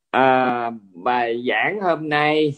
Bài giảng hôm nay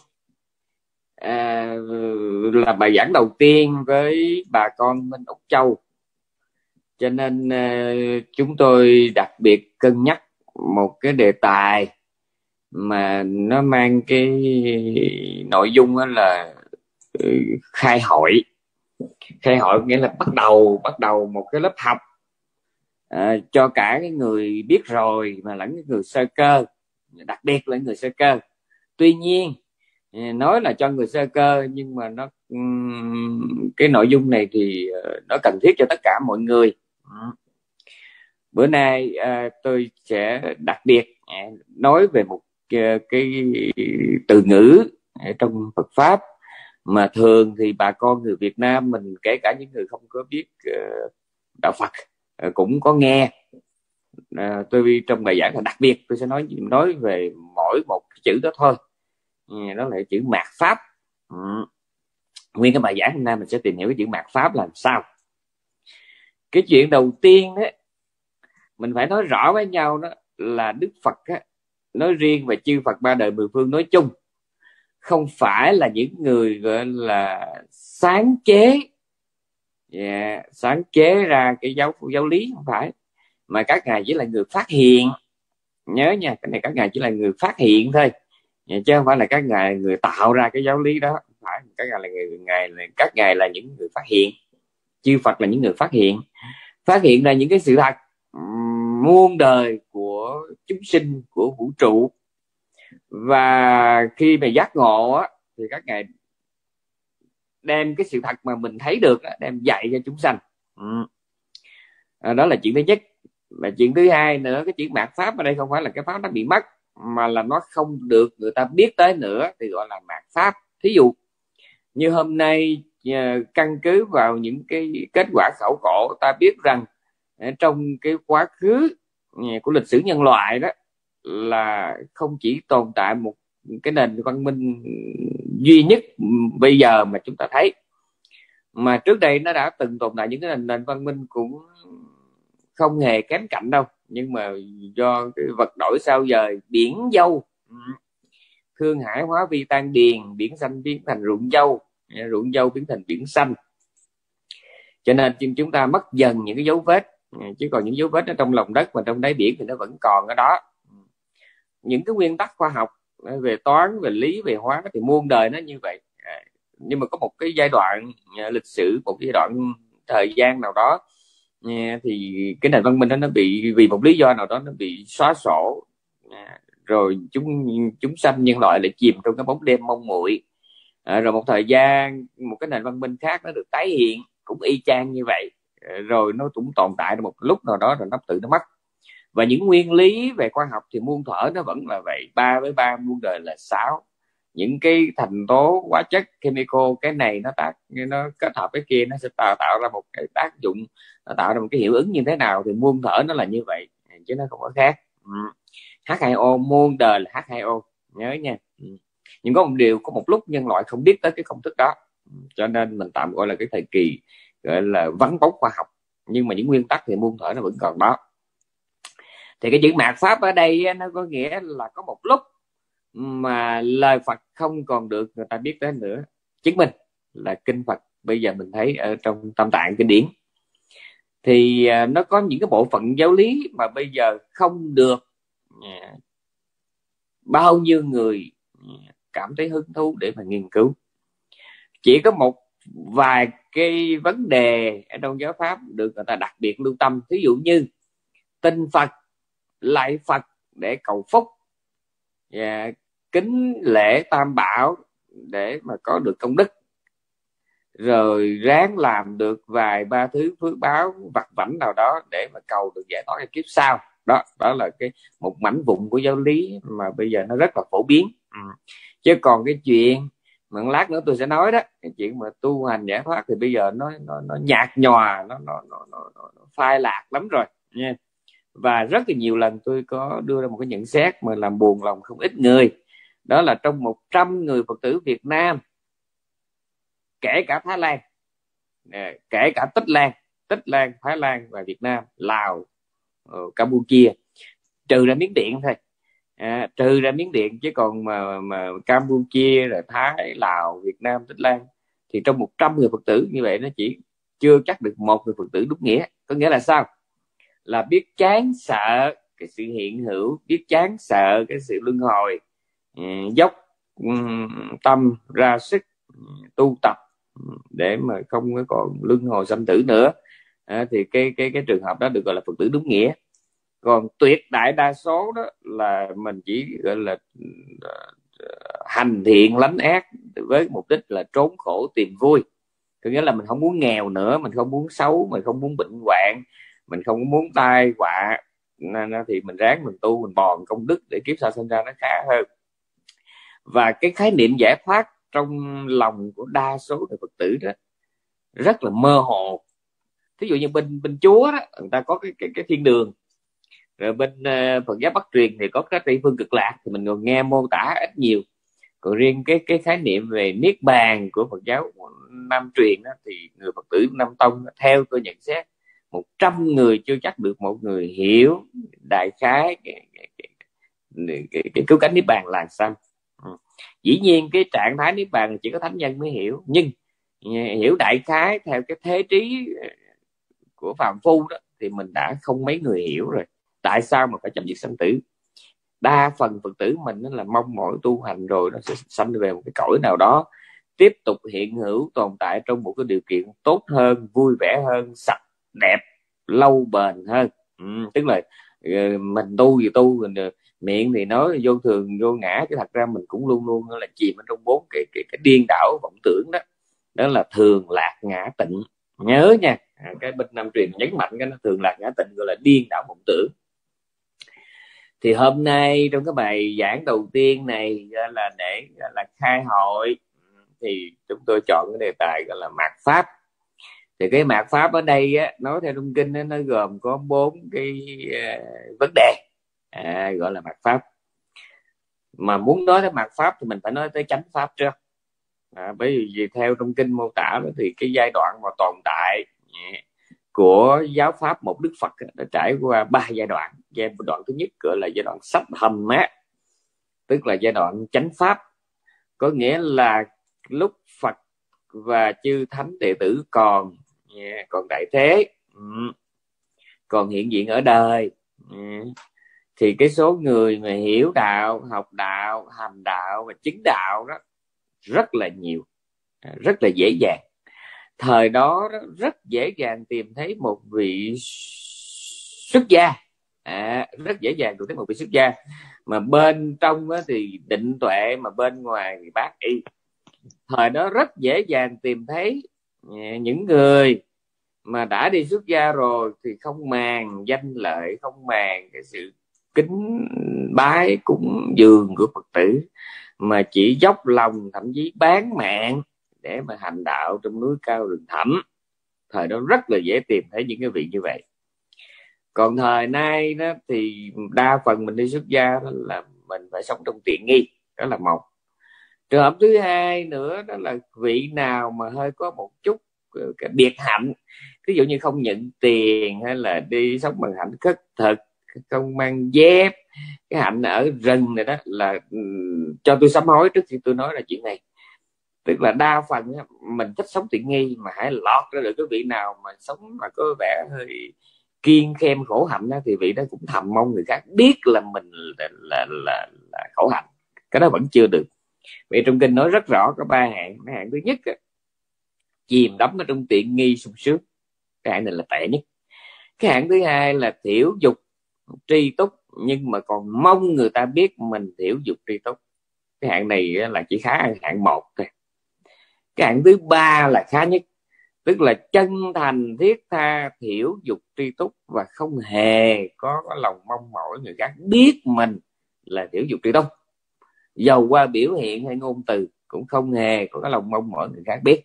là bài giảng đầu tiên với bà con bên Úc Châu, cho nên chúng tôi đặc biệt cân nhắc một cái đề tài mà nó mang cái nội dung đó là khai hội. Khai hội nghĩa là bắt đầu một cái lớp học cho cả cái người biết rồi mà lẫn cái người sơ cơ, đặc biệt là người sơ cơ. Tuy nhiên nói là cho người sơ cơ, nhưng mà cái nội dung này thì nó cần thiết cho tất cả mọi người. Bữa nay tôi sẽ đặc biệt nói về một cái từ ngữ trong Phật pháp mà thường thì bà con người Việt Nam mình, kể cả những người không có biết đạo Phật, cũng có nghe. Tôi trong bài giảng là đặc biệt tôi sẽ nói về mỗi một chữ đó thôi. Đó là chữ mạt pháp. Nguyên cái bài giảng hôm nay mình sẽ tìm hiểu cái chữ mạt pháp làm sao. Cái chuyện đầu tiên đó, mình phải nói rõ với nhau đó là Đức Phật á, nói riêng và chư Phật ba đời mười phương nói chung, không phải là những người gọi là sáng chế ra cái giáo lý, không phải, mà các ngài chỉ là người phát hiện. Nhớ nha, cái này các ngài chỉ là người phát hiện thôi, chứ không phải là các ngài người tạo ra cái giáo lý đó. Không phải, các ngài là những người phát hiện. Chư Phật là những người phát hiện ra những cái sự thật muôn đời của chúng sinh, của vũ trụ. Và khi mà giác ngộ á, thì các ngài đem cái sự thật mà mình thấy được đó, đem dạy cho chúng sanh. Đó là chuyện thứ nhất. Và chuyện thứ hai nữa, cái chữ mạt pháp ở đây không phải là cái pháp nó bị mất, mà là nó không được người ta biết tới nữa thì gọi là mạt pháp. Thí dụ như hôm nay, căn cứ vào những cái kết quả khảo cổ, ta biết rằng trong cái quá khứ của lịch sử nhân loại đó là không chỉ tồn tại một cái nền văn minh duy nhất bây giờ mà chúng ta thấy, mà trước đây nó đã từng tồn tại những cái nền văn minh cũng không hề kém cạnh đâu. Nhưng mà do cái vật đổi sao dời, biển dâu, Khương Hải hóa vi tan điền, biển xanh biến thành ruộng dâu biến thành biển xanh, cho nên chúng ta mất dần những cái dấu vết. Chứ còn những dấu vết ở trong lòng đất và trong đáy biển thì nó vẫn còn ở đó. Những cái nguyên tắc khoa học về toán, về lý, về hóa thì muôn đời nó như vậy. Nhưng mà có một cái giai đoạn lịch sử, một cái giai đoạn thời gian nào đó, thì cái nền văn minh đó nó bị, vì một lý do nào đó, nó bị xóa sổ. Rồi chúng sanh nhân loại lại chìm trong cái bóng đêm mông muội. Rồi một thời gian, một cái nền văn minh khác nó được tái hiện, cũng y chang như vậy. Rồi nó cũng tồn tại một lúc nào đó rồi nó tự nó mất. Và những nguyên lý về khoa học thì muôn thuở nó vẫn là vậy. 3 với 3 muôn đời là 6. Những cái thành tố hóa chất chemical, cái này nó kết hợp cái kia, nó sẽ tạo ra một cái tác dụng, nó tạo ra một cái hiệu ứng như thế nào thì muôn thuở nó là như vậy, chứ nó không có khác. H2O, muôn đời là H2O, nhớ nha. Nhưng có một điều, có một lúc nhân loại không biết tới cái công thức đó, cho nên mình tạm gọi là cái thời kỳ gọi là vắng bóng khoa học. Nhưng mà những nguyên tắc thì muôn thuở nó vẫn còn đó. Thì cái chữ mạt pháp ở đây nó có nghĩa là có một lúc mà lời Phật không còn được người ta biết đến nữa. Chứng minh là kinh Phật bây giờ mình thấy ở trong Tam Tạng kinh điển thì nó có những cái bộ phận giáo lý mà bây giờ không được bao nhiêu người cảm thấy hứng thú để mà nghiên cứu. Chỉ có một vài cái vấn đề ở trong giáo pháp được người ta đặc biệt lưu tâm. Ví dụ như tin Phật, lạy Phật để cầu phúc, kính lễ Tam Bảo để mà có được công đức, rồi ráng làm được vài ba thứ phước báo vặt vãnh nào đó để mà cầu được giải thoát cho kiếp sau. Đó là một mảnh vụn của giáo lý mà bây giờ nó rất là phổ biến. Chứ còn cái chuyện mà lát nữa tôi sẽ nói đó, cái chuyện mà tu hành giải thoát thì bây giờ nó nhạt nhòa, nó phai lạc lắm rồi nha. Và rất là nhiều lần tôi có đưa ra một cái nhận xét mà làm buồn lòng không ít người. Đó là trong 100 người Phật tử Việt Nam, kể cả Thái Lan, kể cả Tích Lan, Thái Lan và Việt Nam, Lào, Campuchia, trừ ra Miến Điện thôi, trừ ra Miến Điện, chứ còn mà Campuchia rồi Thái, Lào, Việt Nam, Tích Lan thì trong 100 người Phật tử như vậy nó chỉ chưa chắc được một người Phật tử đúng nghĩa. Có nghĩa là sao? Là biết chán sợ cái sự hiện hữu, biết chán sợ cái sự luân hồi, dốc tâm ra sức tu tập để mà không còn luân hồi sanh tử nữa, thì cái trường hợp đó được gọi là Phật tử đúng nghĩa. Còn tuyệt đại đa số đó là mình chỉ gọi là hành thiện lánh ác với mục đích là trốn khổ tìm vui. Có nghĩa là mình không muốn nghèo nữa, mình không muốn xấu, mình không muốn bệnh hoạn, mình không muốn tai họa, nên thì mình ráng mình tu, mình bòn công đức để kiếp sau sinh ra nó khá hơn. Và cái khái niệm giải thoát trong lòng của đa số người Phật tử đó rất là mơ hồ. Ví dụ như bên Chúa đó, người ta có cái thiên đường, rồi bên Phật giáo Bắc truyền thì có cái Tây phương cực lạc, thì mình còn nghe mô tả ít nhiều. Còn riêng cái khái niệm về niết bàn của Phật giáo Nam truyền đó, thì người Phật tử Nam tông theo tôi nhận xét 100 người chưa chắc được một người hiểu đại khái cái cứu cánh niết bàn là sao. Dĩ nhiên cái trạng thái niết bàn chỉ có thánh nhân mới hiểu, nhưng hiểu đại khái theo cái thế trí của phàm phu đó thì mình đã không mấy người hiểu rồi. Tại sao mà phải chấm dứt sanh tử? Đa phần Phật tử mình là mong mỏi tu hành rồi nó sẽ sanh về một cái cõi nào đó, tiếp tục hiện hữu tồn tại trong một cái điều kiện tốt hơn, vui vẻ hơn, sạch đẹp, lâu bền hơn. Tức là mình tu gì tu, mình miệng thì nói vô thường vô ngã, chứ thật ra mình cũng luôn luôn là chìm ở trong 4 cái điên đảo vọng tưởng đó. Đó là thường lạc ngã tịnh. Nhớ nha, cái bên Nam truyền nhấn mạnh cái thường lạc ngã tịnh gọi là điên đảo vọng tưởng. Thì hôm nay trong cái bài giảng đầu tiên này là để là khai hội, thì chúng tôi chọn cái đề tài gọi là mạt pháp. Thì cái mạt pháp ở đây á, nói theo trong kinh đó, nó gồm có 4 cái vấn đề gọi là mạt pháp. Mà muốn nói tới mạt pháp thì mình phải nói tới chánh pháp trước. Bởi vì theo trong kinh mô tả đó, thì cái giai đoạn mà tồn tại của giáo pháp một Đức Phật đã trải qua 3 giai đoạn. Giai đoạn thứ nhất gọi là giai đoạn sắp hầm mát, tức là giai đoạn chánh pháp, có nghĩa là lúc Phật và chư thánh đệ tử còn tại thế, còn hiện diện ở đời, thì cái số người mà hiểu đạo, học đạo, hành đạo và chứng đạo đó rất là nhiều, rất là dễ dàng. Thời đó rất dễ dàng tìm thấy một vị xuất gia, rất dễ dàng tìm thấy một vị xuất gia mà bên trong thì định tuệ, mà bên ngoài thì bác y. Thời đó rất dễ dàng tìm thấy những người mà đã đi xuất gia rồi thì không màng danh lợi, không màng cái sự kính bái cúng dường của Phật tử, mà chỉ dốc lòng, thậm chí bán mạng để mà hành đạo trong núi cao rừng thẳm. Thời đó rất là dễ tìm thấy những cái vị như vậy. Còn thời nay đó thì đa phần mình đi xuất gia đó là mình phải sống trong tiện nghi, đó là một. Trường hợp thứ hai nữa đó là vị nào mà hơi có một chút cái biệt hạnh, ví dụ như không nhận tiền, hay là đi sống bằng hạnh khất thực, không mang dép, cái hạnh ở rừng này đó, là cho tôi sám hối trước khi tôi nói là chuyện này. Tức là đa phần mình thích sống tiện nghi, mà hãy lọt ra được cái vị nào mà sống mà có vẻ hơi kiêng khem khổ hạnh đó, thì vị đó cũng thầm mong người khác biết là mình là khổ hạnh. Cái đó vẫn chưa được. Vì trong kinh nói rất rõ có 3 hạng. Cái hạng thứ nhất chìm đắm ở trong tiện nghi sung sướng, cái hạng này là tệ nhất. Cái hạng thứ hai là thiểu dục tri túc, nhưng mà còn mong người ta biết mình thiểu dục tri túc. Cái hạng này là chỉ khá hạng 1 thôi. Cái hạng thứ 3 là khá nhất, tức là chân thành thiết tha thiểu dục tri túc và không hề có lòng mong mỏi người khác biết mình là thiểu dục tri túc, dầu qua biểu hiện hay ngôn từ cũng không hề có cái lòng mong mỏi người khác biết.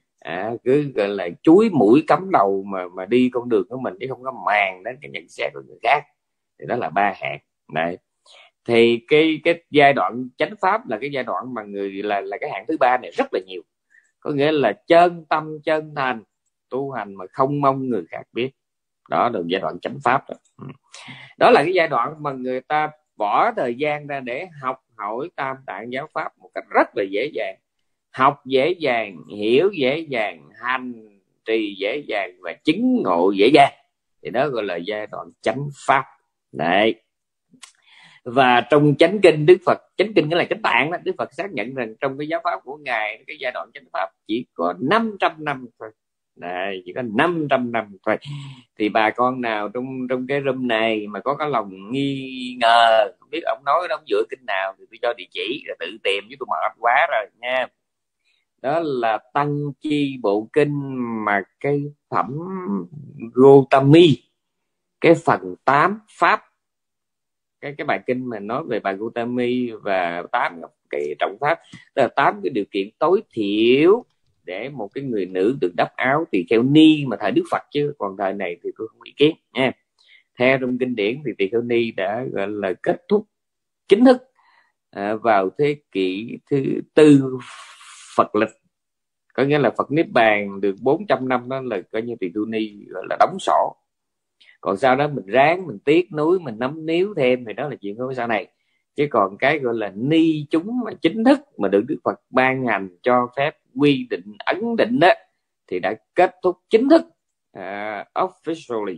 Cứ gọi là chúi mũi cắm đầu mà đi con đường của mình, chứ không có màng đến cái nhận xét của người khác. Thì đó là 3 hạng này. Thì cái giai đoạn chánh pháp là cái giai đoạn mà người là cái hạng thứ 3 này rất là nhiều, có nghĩa là chân tâm chân thành tu hành mà không mong người khác biết. Đó là giai đoạn chánh pháp đó. Đó là cái giai đoạn mà người ta bỏ thời gian ra để học hỏi tam tạng giáo pháp một cách rất là dễ dàng, học dễ dàng, hiểu dễ dàng, hành trì dễ dàng và chứng ngộ dễ dàng, thì đó gọi là giai đoạn chánh pháp đấy. Và trong chánh kinh Đức Phật, chánh kinh cái là chánh tạng đó, Đức Phật xác nhận rằng trong cái giáo pháp của ngài, cái giai đoạn chánh pháp chỉ có 500 năm thôi. Đấy, chỉ có 500 năm thôi. Thì bà con nào trong cái room này mà có cái lòng nghi ngờ không biết ông nói đó, ông dựa kinh nào, thì tôi cho địa chỉ rồi tự tìm, chứ tôi mệt quá rồi nha. Đó là Tăng Chi Bộ Kinh, mà cái phẩm Gotami, cái phần 8 pháp, cái bài kinh mà nói về bà Gotami và 8 cái trọng pháp, tức là 8 cái điều kiện tối thiểu để một cái người nữ được đắp áo tỳ kheo ni mà thời Đức Phật, chứ còn thời này thì tôi không ý kiến nha. Theo trong kinh điển thì tỳ kheo ni đã gọi là kết thúc chính thức vào thế kỷ thứ 4 Phật lịch, có nghĩa là Phật niết bàn được 400 năm, đó là coi như tỳ kheo ni gọi là đóng sổ. Còn sau đó mình ráng, mình tiếc nuối, mình nắm níu thêm thì đó là chuyện của sau này. Chứ còn cái gọi là ni chúng mà chính thức mà được Đức Phật ban hành cho phép, quy định, ấn định đó, thì đã kết thúc chính thức officially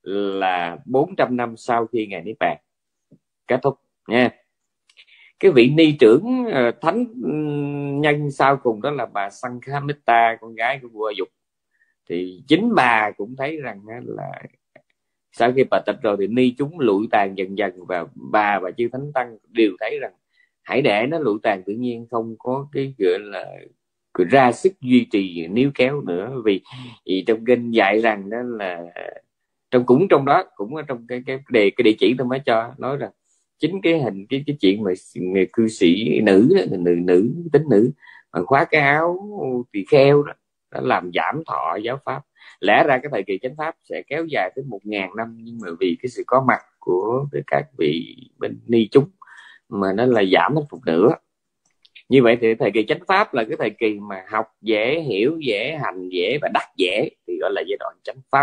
là 400 năm sau khi ngài niết bàn kết thúc nha. Cái vị ni trưởng thánh nhân sau cùng đó là bà Sankhamita, con gái của vua A Dục. Thì chính bà cũng thấy rằng là sau khi bà tịch rồi thì ni chúng lụi tàn dần dần, và bà và chư thánh tăng đều thấy rằng hãy để nó lụi tàn tự nhiên, không có cái gọi là ra sức duy trì níu kéo nữa. Vì trong kinh dạy rằng đó là trong đó cũng ở trong cái địa chỉ tôi mới cho, nói rằng chính cái hình cái chuyện mà người cư sĩ nữ đó, nữ tính nữ mà khoác cái áo tỳ kheo đó, đã làm giảm thọ giáo pháp. Lẽ ra cái thời kỳ chánh pháp sẽ kéo dài tới 1000 năm, nhưng mà vì cái sự có mặt của các vị bên ni chúng mà nó là giảm đến một nửa. Như vậy thì thời kỳ chánh pháp là cái thời kỳ mà học dễ, hiểu dễ, hành dễ và đắc dễ, thì gọi là giai đoạn chánh pháp.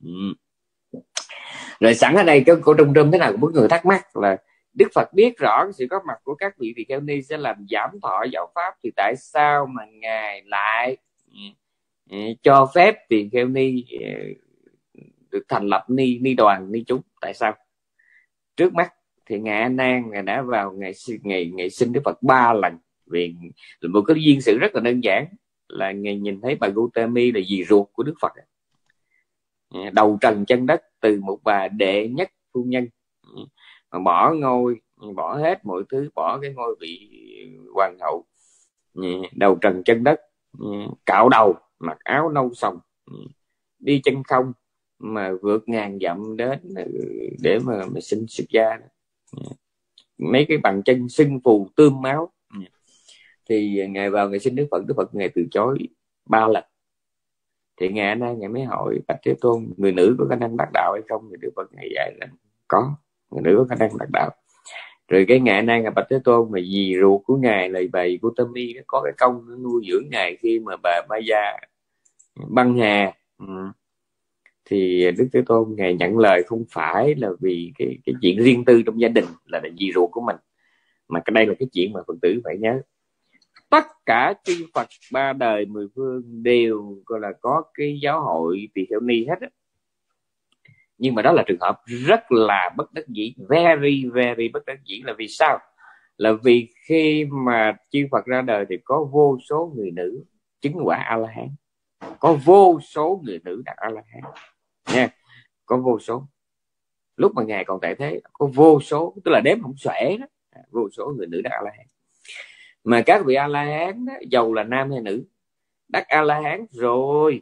Rồi sẵn ở đây cái cô trung trung thế nào cũng có người thắc mắc là Đức Phật biết rõ sự có mặt của các vị tỳ kheo ni sẽ làm giảm thọ giáo pháp, thì tại sao mà ngài lại cho phép tỳ kheo ni được thành lập ni đoàn, ni chúng? Tại sao? Trước mắt thì ngài A Nan ngài đã vào ngày sinh Đức Phật 3 lần. Vì một cái duyên sự rất là đơn giản là ngài nhìn thấy bà Gotami là dì ruột của Đức Phật, đầu trần chân đất, từ một bà đệ nhất phu nhân mà bỏ ngôi, bỏ hết mọi thứ, bỏ cái ngôi vị hoàng hậu, đầu trần chân đất, cạo đầu, mặc áo nâu sòng, đi chân không mà vượt ngàn dặm đến để mà xin xuất gia. Mấy cái bàn chân sưng phù tươm máu. Thì ngài vào ngày sinh Đức Phật ngài từ chối 3 lần. Thì ngài A Nan ngài mới hỏi Bạch Thế Tôn, người nữ có khả năng đắc đạo hay không? Thì Đức Phật ngài dạy là có, người nữ có khả năng đắc đạo. Rồi cái ngài A Nan ngài Bạch Thế Tôn, mà dì ruột của ngài là bà Gotami có cái công nuôi dưỡng ngài khi mà bà Maya băng hà. Thì Đức Thế Tôn ngài nhận lời không phải là vì cái chuyện riêng tư trong gia đình là dì ruột của mình, mà cái đây là cái chuyện mà Phật tử phải nhớ. Tất cả chư Phật 3 đời 10 phương đều gọi là có cái giáo hội tỳ kheo ni hết á. Nhưng mà đó là trường hợp rất là bất đắc dĩ, very very bất đắc dĩ. Là vì sao? Là vì khi mà chư Phật ra đời thì có vô số người nữ chứng quả A-la-hán, có vô số người nữ đạt A-la-hán nha, có vô số. Lúc mà ngài còn tại thế có vô số, tức là đếm không xuể đó, vô số người nữ đạt A-la-hán. Mà các vị A-la-hán đó, dầu là nam hay nữ, đắc A-la-hán rồi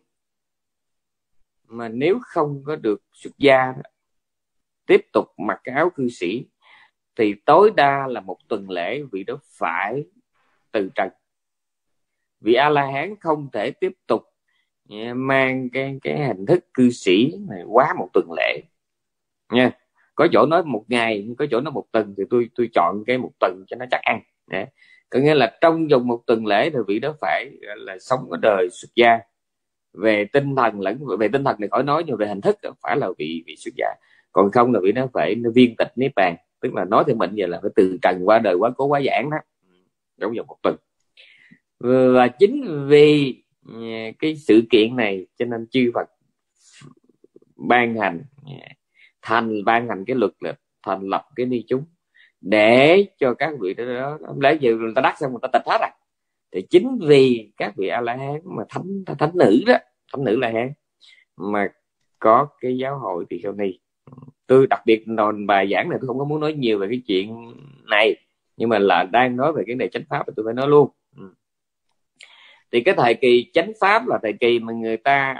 mà nếu không có được xuất gia đó, tiếp tục mặc cái áo cư sĩ, thì tối đa là 1 tuần lễ vị đó phải từ trần. Vị A-la-hán không thể tiếp tục mang cái hình thức cư sĩ này quá 1 tuần lễ nha. Có chỗ nói 1 ngày, có chỗ nói 1 tuần, thì tôi chọn cái 1 tuần cho nó chắc ăn. Có nghĩa là trong vòng 1 tuần lễ thì vị đó phải là sống ở đời xuất gia, về tinh thần lẫn về tinh thần này khỏi nói, nhưng về hình thức phải là vị xuất gia. Còn không là vị nó phải viên tịch niết bàn, tức là nói theo mình giờ là phải từ trần qua đời, quá cố quá giảng đó, trong vòng 1 tuần. Và chính vì cái sự kiện này cho nên chư Phật ban hành cái luật là thành lập cái ni chúng, để cho các vị đó lấy giờ người ta đắc xong người ta tịch hết rồi. Thì chính vì các vị A La Hán mà thánh nữ đó, thánh nữ La Hán mà có cái giáo hội Tỳ Kheo Ni. Tôi đặc biệt đòn bài giảng này tôi không có muốn nói nhiều về cái chuyện này, nhưng mà là đang nói về cái này chánh pháp thì tôi phải nói luôn. Thì cái thời kỳ chánh pháp là thời kỳ mà người ta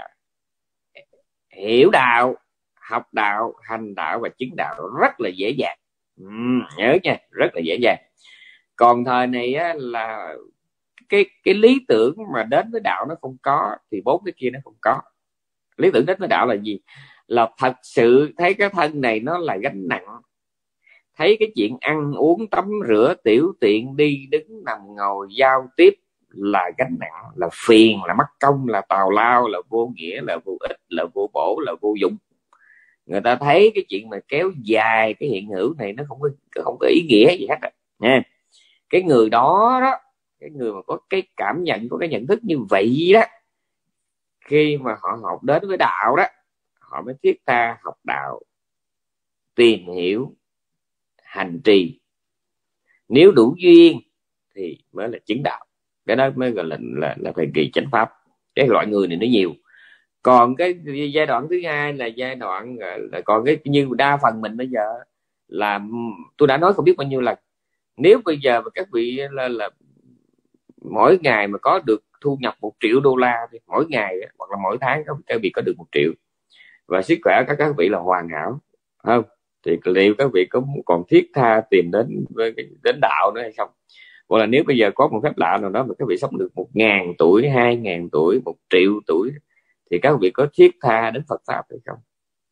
hiểu đạo, học đạo, hành đạo và chứng đạo rất là dễ dàng. Nhớ nha, rất là dễ dàng. Còn thời này á, là cái lý tưởng mà đến với đạo nó không có, thì 4 cái kia nó không có. Lý tưởng đến với đạo là gì? Là thật sự thấy cái thân này nó là gánh nặng, thấy cái chuyện ăn uống tắm rửa tiểu tiện đi đứng nằm ngồi giao tiếp là gánh nặng, là phiền, là mất công, là tào lao, là vô nghĩa, là vô ích, là vô bổ, là vô dụng. Người ta thấy cái chuyện mà kéo dài cái hiện hữu này nó không có ý nghĩa gì hết rồi nha. Cái người đó đó, cái người mà có cái cảm nhận, có cái nhận thức như vậy đó, khi mà họ học đến với đạo đó, họ mới thiết tha học đạo, tìm hiểu, hành trì. Nếu đủ duyên thì mới là chứng đạo. Cái đó mới gọi là thời kỳ chánh pháp. Cái loại người này nó nhiều. Còn cái giai đoạn thứ hai là giai đoạn là còn cái như đa phần mình bây giờ là tôi đã nói không biết bao nhiêu lần, nếu bây giờ mà các vị là mỗi ngày mà có được thu nhập 1 triệu đô la thì mỗi ngày hoặc là mỗi tháng các vị có được 1 triệu và sức khỏe các vị là hoàn hảo, không thì liệu các vị có còn thiết tha tìm đến đạo nữa hay không? Hoặc là nếu bây giờ có một phép lạ nào đó mà các vị sống được 1.000 tuổi, 2.000 tuổi, 1 triệu tuổi thì các vị có thiết tha đến Phật pháp hay không?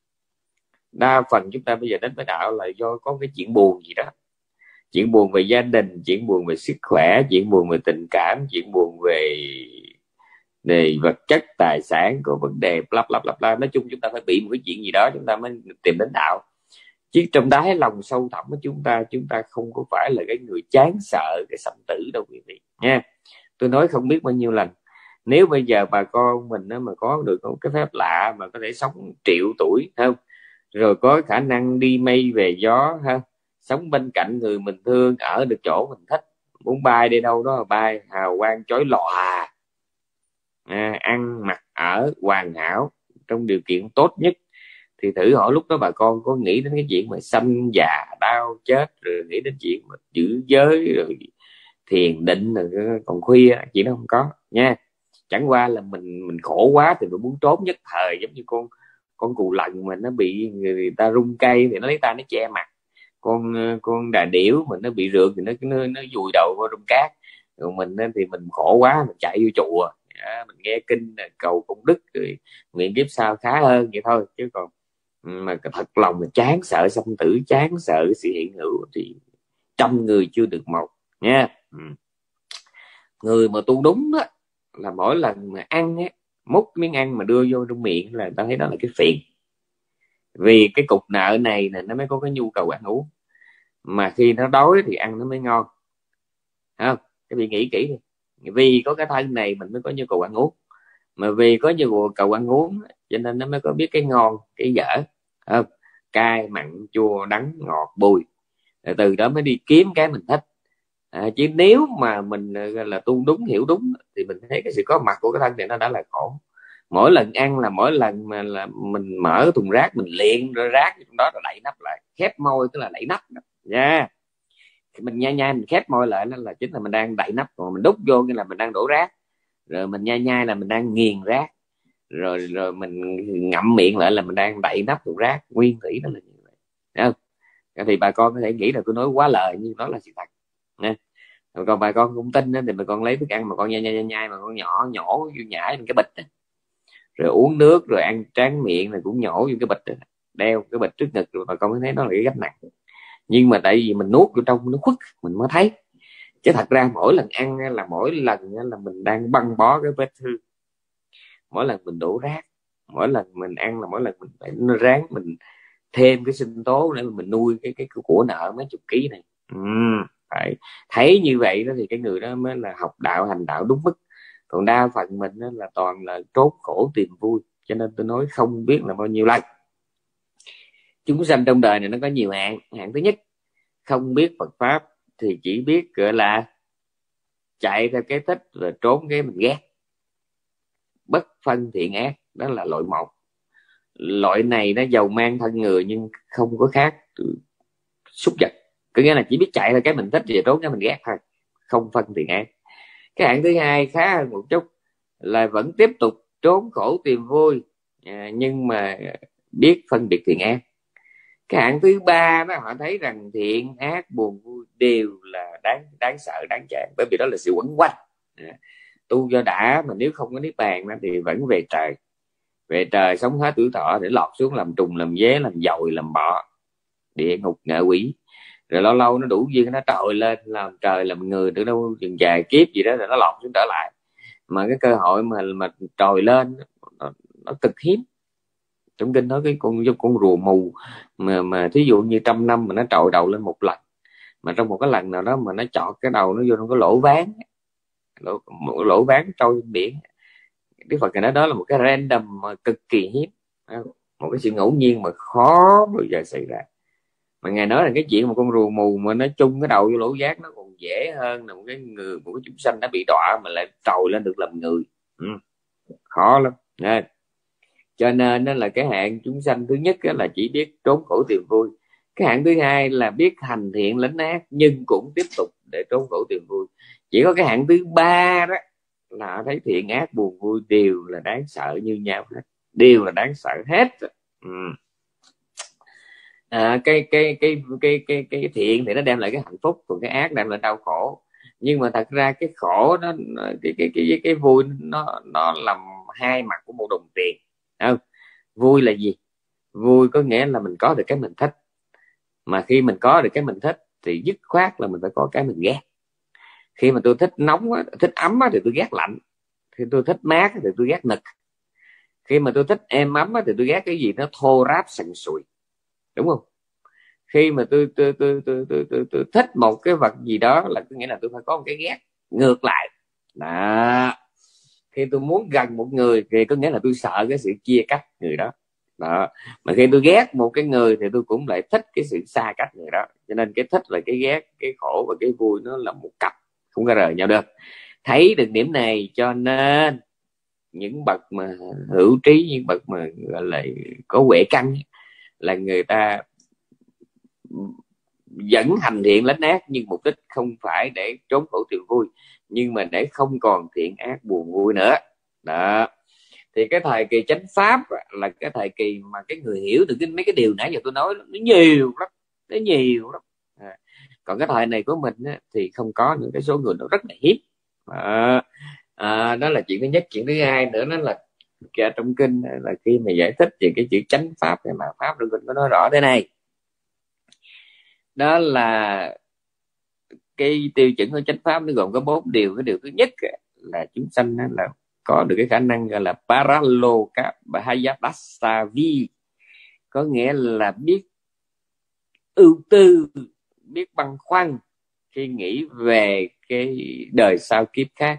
Đa phần chúng ta bây giờ đến với đạo là do có cái chuyện buồn gì đó, chuyện buồn về gia đình, chuyện buồn về sức khỏe, chuyện buồn về tình cảm, chuyện buồn về vật chất tài sản, có vấn đề bla bla bla bla. Nói chung chúng ta phải bị một cái chuyện gì đó chúng ta mới tìm đến đạo, chứ trong đáy lòng sâu thẳm của chúng ta không có phải là cái người chán sợ cái sanh tử đâu quý vị nha. Tôi nói không biết bao nhiêu lần, nếu bây giờ bà con mình mà có được một cái phép lạ mà có thể sống 1 triệu tuổi không, rồi có khả năng đi mây về gió ha, sống bên cạnh người mình thương, ở được chỗ mình thích, muốn bay đi đâu đó bay hào quang chói lòa, ăn mặc ở hoàn hảo trong điều kiện tốt nhất, thì thử hỏi lúc đó bà con có nghĩ đến cái chuyện mà sanh già đau chết, rồi nghĩ đến chuyện mà giữ giới rồi thiền định rồi còn khuya, chuyện đó không có nha. Chẳng qua là mình khổ quá thì mình muốn trốn nhất thời, giống như con cù lần mình nó bị người ta rung cây thì nó lấy tay nó che mặt, con đà điểu mình nó bị rượt thì nó vùi đầu vào trong cát, rồi mình thì mình khổ quá mình chạy vô chùa, mình nghe kinh cầu công đức rồi nguyện kiếp sau khá hơn vậy thôi, chứ còn mà thật lòng mà chán sợ sanh tử, chán sợ sự hiện hữu thì trăm người chưa được một nha. Người mà tu đúng đó là mỗi lần mà ăn á, múc miếng ăn mà đưa vô trong miệng là ta thấy đó là cái phiền, vì cái cục nợ này là nó mới có cái nhu cầu ăn uống, mà khi nó đói thì ăn nó mới ngon, không? Các vị nghĩ kỹ đi, vì có cái thân này mình mới có nhu cầu ăn uống, mà vì có nhu cầu ăn uống cho nên nó mới có biết cái ngon cái dở, không? Cay mặn chua đắng ngọt bùi, từ đó mới đi kiếm cái mình thích. Chứ nếu mà mình là tu đúng hiểu đúng thì mình thấy cái sự có mặt của cái thân này nó đã là khổ. Mỗi lần ăn là mỗi lần mà là mình mở thùng rác mình liền rồi rác trong đó rồi đậy nắp lại, khép môi tức là đậy nắp nha. Mình nhai nhai mình khép môi lại là chính là mình đang đậy nắp, còn mình đút vô như là mình đang đổ rác, rồi mình nhai nhai là mình đang nghiền rác, rồi mình ngậm miệng lại là mình đang đậy nắp thùng rác. Nguyên thủy nó là như vậy, thấy không? Thì bà con có thể nghĩ là tôi nói quá lời nhưng đó là sự thật nha. Còn bà con không tin thì bà con lấy thức ăn mà con nhai mà con nhổ vô nhảy lên cái bịch, rồi uống nước rồi ăn tráng miệng là cũng nhổ vô cái bịch, đeo cái bịch trước ngực, rồi bà con mới thấy đó là cái gánh nặng. Nhưng mà tại vì mình nuốt vô trong nó khuất mình mới thấy, chứ thật ra mỗi lần ăn là mỗi lần là mình đang băng bó cái vết thương, mỗi lần mình đổ rác, mỗi lần mình ăn là mỗi lần mình phải ráng mình thêm cái sinh tố để mình nuôi cái của nợ mấy chục ký này. Phải thấy như vậy đó thì cái người đó mới là học đạo hành đạo đúng mức. Còn đa phần mình đó là toàn là trốn khổ tìm vui. Cho nên tôi nói không biết là bao nhiêu lần. Chúng sanh trong đời này nó có nhiều hạng. Hạng thứ nhất, không biết Phật pháp thì chỉ biết gọi là chạy theo cái thích rồi trốn cái mình ghét, bất phân thiện ác. Đó là loại một. Loại này nó giàu mang thân người nhưng không có khác súc vật, có nghĩa là chỉ biết chạy theo cái mình thích và trốn cái mình ghét thôi, không phân thiện ác. Cái hạng thứ hai khá hơn một chút, là vẫn tiếp tục trốn khổ tìm vui, nhưng mà biết phân biệt thiện ác. Cái hạng thứ ba đó, họ thấy rằng thiện ác buồn vui đều là đáng sợ, đáng chán, bởi vì đó là sự quẩn quanh. Tu cho đã, mà nếu không có niết bàn thì vẫn về trời. Về trời sống hết tuổi thọ để lọt xuống làm trùng, làm dế, làm dồi, làm bọ, địa ngục ngạ quỷ. Rồi lâu lâu nó đủ duyên nó trồi lên làm trời làm người, từ đâu chừng vài kiếp gì đó rồi nó lọt xuống trở lại. Mà cái cơ hội mà trồi lên nó cực hiếm. Trong kinh nói cái con rùa mù mà thí dụ như 100 năm mà nó trồi đầu lên một lần, mà trong một cái lần nào đó mà nó chọt cái đầu nó vô trong cái lỗ ván, lỗ ván trôi trên biển. Đức Phật nói đó là một cái random mà cực kỳ hiếm, một cái sự ngẫu nhiên mà khó bao giờ xảy ra. Mà ngài nói là cái chuyện một con rùa mù mà nó chung cái đầu vô lỗ giác nó còn dễ hơn là một cái chúng sanh đã bị đọa mà lại trồi lên được làm người. Khó lắm. Cho nên đó là cái hạng chúng sanh thứ nhất là chỉ biết trốn khổ tìm vui. Cái hạng thứ hai là biết hành thiện lánh ác nhưng cũng tiếp tục để trốn khổ tìm vui. Chỉ có cái hạng thứ ba đó là thấy thiện ác buồn vui đều là đáng sợ như nhau hết, đều là đáng sợ hết. Cái thiện thì nó đem lại cái hạnh phúc, còn cái ác đem lại đau khổ. Nhưng mà thật ra cái khổ nó cái vui nó làm hai mặt của một đồng tiền. Không? Vui là gì? Vui có nghĩa là mình có được cái mình thích. Mà khi mình có được cái mình thích thì dứt khoát là mình phải có cái mình ghét. Khi mà tôi thích nóng thích ấm thì tôi ghét lạnh. Khi tôi thích mát thì tôi ghét nực. Khi mà tôi thích êm ấm thì tôi ghét cái gì nó thô ráp sần sùi, đúng không? Khi mà tôi thích một cái vật gì đó là có nghĩa là tôi phải có một cái ghét ngược lại đó. Khi tôi muốn gần một người thì có nghĩa là tôi sợ cái sự chia cắt người đó. Mà khi tôi ghét một cái người thì tôi cũng lại thích cái sự xa cách người đó. Cho nên cái thích là cái ghét, cái khổ và cái vui nó là một cặp, không có rời nhau được. Thấy được điểm này cho nên những bậc mà hữu trí, những bậc mà gọi là có huệ căn là người ta vẫn hành thiện lánh ác, nhưng mục đích không phải để trốn khổ tìm vui, nhưng mà để không còn thiện ác buồn vui nữa đó. Thì cái thời kỳ chánh pháp là cái thời kỳ mà cái người hiểu được mấy cái điều nãy giờ tôi nói nó nhiều lắm. Còn cái thời này của mình thì không có nữa, cái số người nó rất là hiếm. Đó là chuyện thứ nhất. Chuyện thứ hai nữa nó là trong kinh là khi mà giải thích về cái chữ chánh pháp hay mà pháp, trong kinh có nói rõ thế này, đó là cái tiêu chuẩn của chánh pháp nó gồm có 4 điều. Cái điều thứ nhất là chúng sanh là có được cái khả năng gọi là paralokabhayapasavi, có nghĩa là biết ưu tư, biết băn khoăn khi nghĩ về cái đời sau kiếp khác.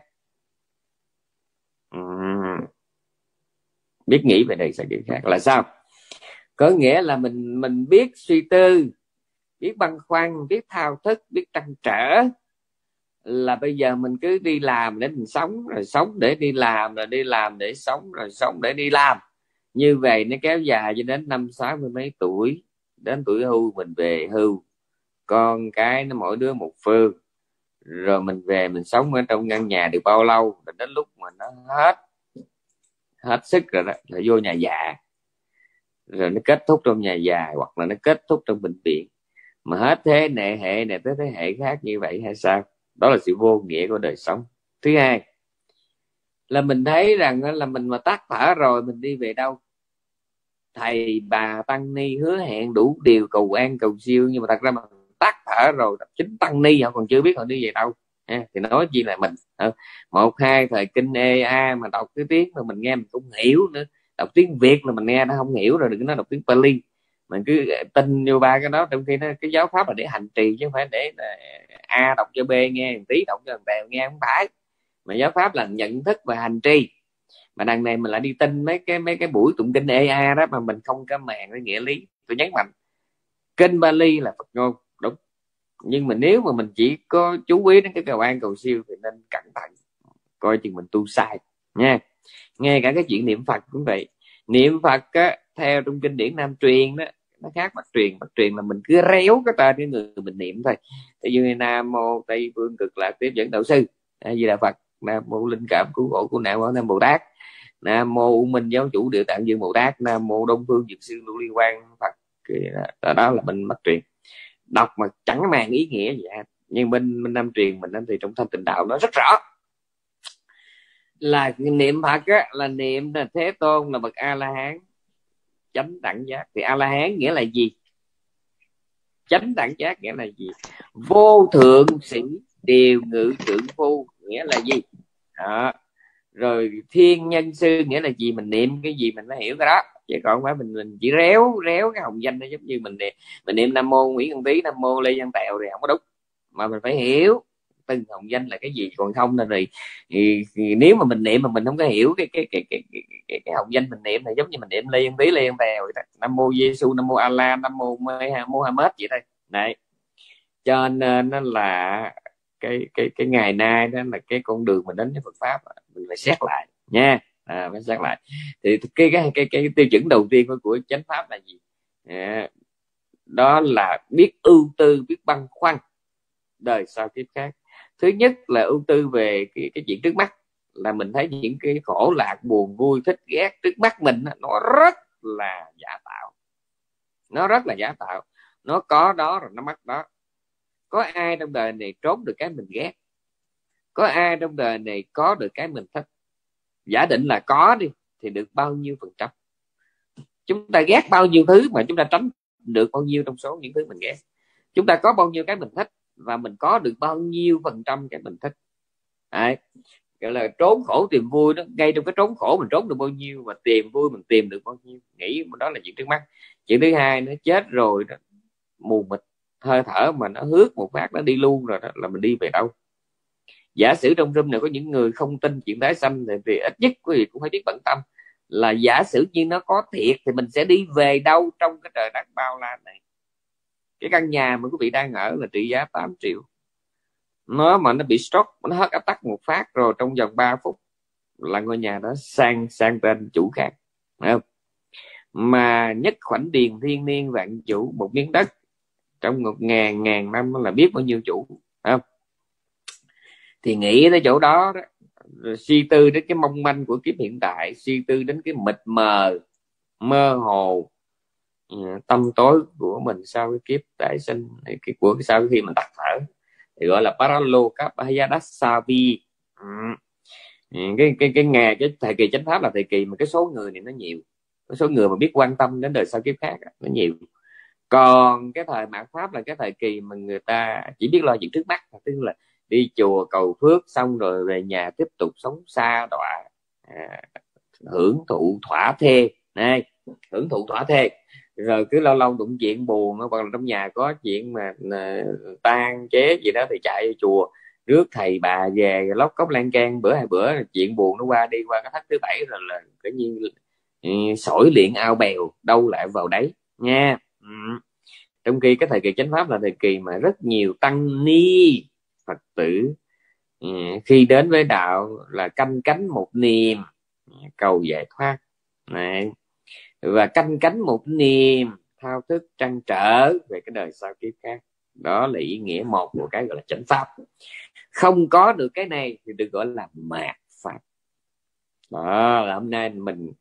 Biết nghĩ về đời sau kiếp khác là sao? Có nghĩa là mình biết suy tư, biết băn khoăn, biết thao thức, biết trăn trở, là bây giờ mình cứ đi làm để mình sống, rồi sống để đi làm, rồi đi làm để sống, rồi sống để đi làm. Như vậy nó kéo dài cho đến 50-60 mấy tuổi, đến tuổi hưu mình về hưu, con cái nó mỗi đứa một phương, rồi mình về mình sống ở trong căn nhà được bao lâu, rồi đến lúc mà nó hết sức rồi đó là vô nhà già, rồi nó kết thúc trong nhà già hoặc là nó kết thúc trong bệnh viện. Mà hết thế hệ này tới thế hệ khác như vậy hay sao? Đó là sự vô nghĩa của đời sống. Thứ hai là mình thấy rằng là mình mà tắt thở rồi mình đi về đâu? Thầy bà tăng ni hứa hẹn đủ điều cầu an cầu siêu, nhưng mà thật ra mà tắt thở rồi chính tăng ni họ còn chưa biết họ đi về đâu. Thì nói chi là mình 1-2 thời kinh EA mà đọc cái tiếng mà mình nghe mình không hiểu nữa, đọc tiếng Việt là mình nghe nó không hiểu rồi, đừng nói đọc tiếng Pali. mình cứ tin vô ba cái đó, trong khi nó cái giáo pháp là để hành trì chứ không phải để A đọc cho B nghe, tí đọc cho thằng Tèo nghe, không phải. Mà giáo pháp là nhận thức và hành trì. Mà đằng này mình lại đi tin mấy cái buổi tụng kinh EA đó mà mình không có màng với nghĩa lý. Tôi nhấn mạnh kinh Bali là Phật ngôn đúng, nhưng mà nếu mà mình chỉ có chú ý đến cái cầu an cầu siêu thì nên cẩn thận, coi chừng mình tu sai nha. Ngay cả cái chuyện niệm Phật cũng vậy. Niệm Phật á, theo trong kinh điển Nam truyền đó, nó khác Bắc truyền. Bắc truyền là mình cứ réo cái tên cái người mình niệm thôi. Ví dụ như Nam mô Tây Phương Cực Lạc Tiếp Dẫn Đạo Sư, Di Đà Phật, Nam mô Linh Cảm Cứu Khổ Cứu Nạn Bảo Nam Bồ Tát, Nam mô U Minh Giáo Chủ Địa Tạng Dương Bồ Tát, Nam mô Đông Phương Dược Sư Lưu Ly Quang Phật. Đó là bên Bắc truyền, đọc mà chẳng mang ý nghĩa gì hết. Nhưng bên Nam truyền mình thì trong Thanh Tịnh Đạo nó rất rõ là niệm Phật á, là niệm là Thế Tôn là bậc A La Hán chánh đẳng giác. Thì A La Hán nghĩa là gì? Chánh đẳng giác nghĩa là gì? Vô thượng sĩ điều ngự trượng phu nghĩa là gì đó. Rồi thiên nhân sư nghĩa là gì? Mình niệm cái gì mình phải hiểu cái đó, chứ còn không phải mình chỉ réo cái hồng danh đó. Giống như mình niệm Nam mô Nguyễn Văn Tý, Nam mô Lê Văn Tèo thì không có đúng, mà mình phải hiểu từng hồng danh là cái gì. Còn không là thì nếu mà mình niệm mà mình không có hiểu cái hồng danh mình niệm thì giống như mình niệm Lê Văn Tý, Lê Văn Tèo, Nam mô Giêsu, Nam mô Allah, Nam mô Muhammad vậy thôi. Này, cho nên nó là cái ngày nay đó là cái con đường mình đến với Phật pháp mình phải xét lại nha. Phải xét lại. Thì cái tiêu chuẩn đầu tiên của chánh pháp là gì? Đó là biết ưu tư, biết băn khoăn đời sau kiếp khác. Thứ nhất là ưu tư về cái chuyện trước mắt, là mình thấy những cái khổ lạc buồn vui thích ghét trước mắt mình nó rất là giả tạo, nó rất là giả tạo. Nó có đó rồi nó mất đó. Có ai trong đời này trốn được cái mình ghét? Có ai trong đời này có được cái mình thích? Giả định là có đi, thì được bao nhiêu phần trăm? Chúng ta ghét bao nhiêu thứ mà chúng ta tránh được bao nhiêu trong số những thứ mình ghét? Chúng ta có bao nhiêu cái mình thích và mình có được bao nhiêu phần trăm cái mình thích? Đấy, gọi là trốn khổ tìm vui đó. Ngay trong cái trốn khổ mình trốn được bao nhiêu, và tìm vui mình tìm được bao nhiêu? Nghĩ đó là chuyện trước mắt. Chuyện thứ hai, nó chết rồi đó, mù mịt hơi thở mà nó hước một phát nó đi luôn rồi đó, là mình đi về đâu? Giả sử trong room này có những người không tin chuyện tái sanh thì ít nhất quý vị cũng phải biết bận tâm là giả sử như nó có thiệt thì mình sẽ đi về đâu trong cái trời đất bao la này. Cái căn nhà mà quý vị đang ở là trị giá 8 triệu. Nó mà nó bị stroke, nó hết áp tắc một phát rồi trong vòng 3 phút là ngôi nhà đó sang tên chủ khác, phải không? Mà nhất khoảnh điền thiên niên vạn chủ, một miếng đất trong 1000 năm là biết bao nhiêu chủ, phải không? Thì nghĩ tới chỗ đó đó, suy tư đến cái mong manh của kiếp hiện tại, suy tư đến cái mịt mờ mơ hồ tâm tối của mình sau cái kiếp tái sinh, của sau khi mình tắt thở, thì gọi là Paralokapayadasavi. Cái ngày cái thời kỳ chánh pháp là thời kỳ mà cái số người này nó nhiều, cái số người mà biết quan tâm đến đời sau kiếp khác nó nhiều. Còn cái thời mạt pháp là cái thời kỳ mà người ta chỉ biết lo chuyện trước mắt, tức là đi chùa cầu phước xong rồi về nhà tiếp tục sống xa đọa, hưởng thụ thỏa thê này, hưởng thụ thỏa thê. Rồi cứ lâu lâu đụng chuyện buồn, hoặc là trong nhà có chuyện mà tan chế gì đó thì chạy vô chùa rước thầy bà về, lóc cốc lan can bữa hai bữa, chuyện buồn nó qua, đi qua cái thất thứ bảy rồi là tự nhiên sỏi luyện ao bèo đâu lại vào đấy nha. Trong khi cái thời kỳ chánh pháp là thời kỳ mà rất nhiều tăng ni Phật tử khi đến với đạo là canh cánh một niềm cầu giải thoát này, và canh cánh một niềm thao thức trăn trở về cái đời sau kiếp khác. Đó là ý nghĩa một của cái gọi là chánh pháp. Không có được cái này thì được gọi là mạt pháp. Đó là hôm nay mình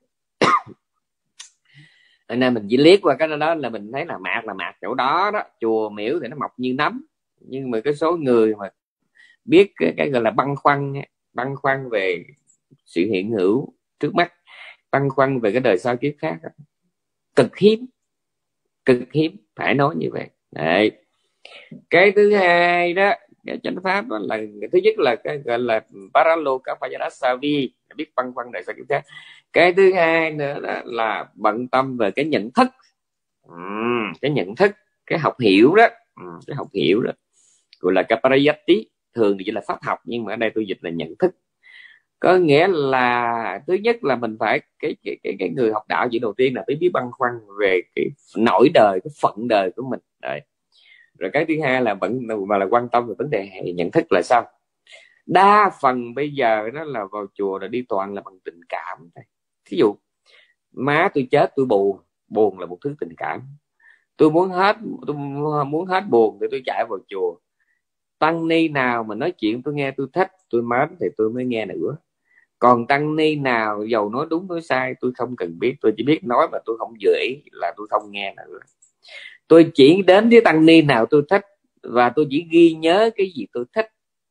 chỉ liếc qua cái đó là mình thấy là mạt chỗ đó đó, chùa miếu thì nó mọc như nấm, nhưng mà cái số người mà biết cái gọi là băn khoăn về sự hiện hữu trước mắt, băn khoăn về cái đời sau kiếp khác cực hiếm, phải nói như vậy. Đấy. Cái thứ hai đó, cái chánh pháp đó là thứ nhất là cái gọi là Paralokapayadasavi, biết băn khoăn đời sau kiếp khác. Cái thứ hai nữa là bận tâm về cái nhận thức Cái nhận thức, cái học hiểu đó, cái học hiểu đó gọi là Caparayati, thường thì chỉ là pháp học, nhưng mà ở đây tôi dịch là nhận thức. Có nghĩa là thứ nhất là mình phải cái người học đạo chỉ đầu tiên là phải biết băn khoăn về cái nỗi đời, cái phận đời của mình. Đấy. Rồi cái thứ hai là vẫn mà là quan tâm về vấn đề nhận thức là sao. Đa phần bây giờ đó là vào chùa là đi toàn là bằng tình cảm. Thí dụ má tôi chết tôi buồn, buồn là một thứ tình cảm. Tôi muốn hết buồn thì tôi chạy vào chùa. Tăng ni nào mà nói chuyện tôi nghe tôi thích, tôi mến thì tôi mới nghe nữa. Còn tăng ni nào dầu nói đúng nói sai tôi không cần biết, tôi chỉ biết nói mà tôi không vừa ý là tôi không nghe nữa. Tôi chỉ đến với tăng ni nào tôi thích, và tôi chỉ ghi nhớ cái gì tôi thích,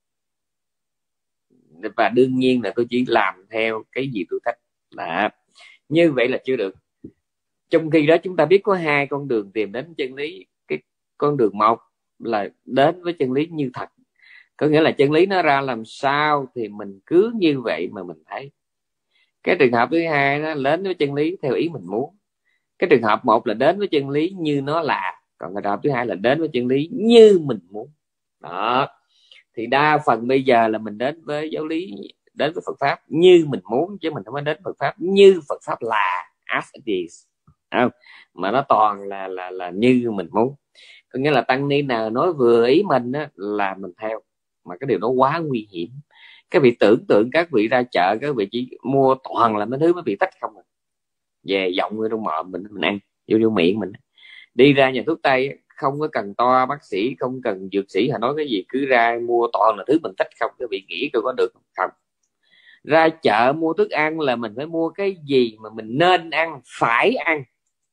và đương nhiên là tôi chỉ làm theo cái gì tôi thích. Đó. Như vậy là chưa được. Trong khi đó chúng ta biết có hai con đường tìm đến chân lý. Cái con đường một là đến với chân lý như thật, có nghĩa là chân lý nó ra làm sao thì mình cứ như vậy mà mình thấy. Cái trường hợp thứ hai nó đến với chân lý theo ý mình muốn. Cái trường hợp một là đến với chân lý như nó là, còn cái trường hợp thứ hai là đến với chân lý như mình muốn. Đó. Thì đa phần bây giờ là mình đến với giáo lý, đến với Phật pháp như mình muốn, chứ mình không có đến Phật pháp như Phật pháp là as it is, không? Mà nó toàn là như mình muốn. Có nghĩa là tăng ni nào nói vừa ý mình á, là mình theo, mà cái điều đó quá nguy hiểm. Các vị tưởng tượng các vị ra chợ, các vị chỉ mua toàn là mấy thứ mấy vị thích không à. Về giọng người trong mọ mình ăn vô miệng mình. Đi ra nhà thuốc tây không có cần to bác sĩ, không cần dược sĩ họ nói cái gì, cứ ra mua toàn là thứ mình thích không. Các vị nghĩ tôi có được không? Ra chợ mua thức ăn là mình phải mua cái gì mà mình nên ăn, phải ăn.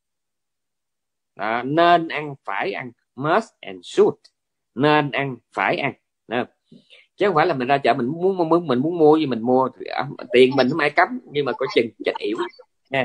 Đó, nên ăn, phải ăn, must and should, nên ăn, phải ăn. Đó. Chứ không phải là mình ra chợ mình muốn mua gì mình mua, tiền mình không ai cấm, nhưng mà có chừng chặt yểu nha.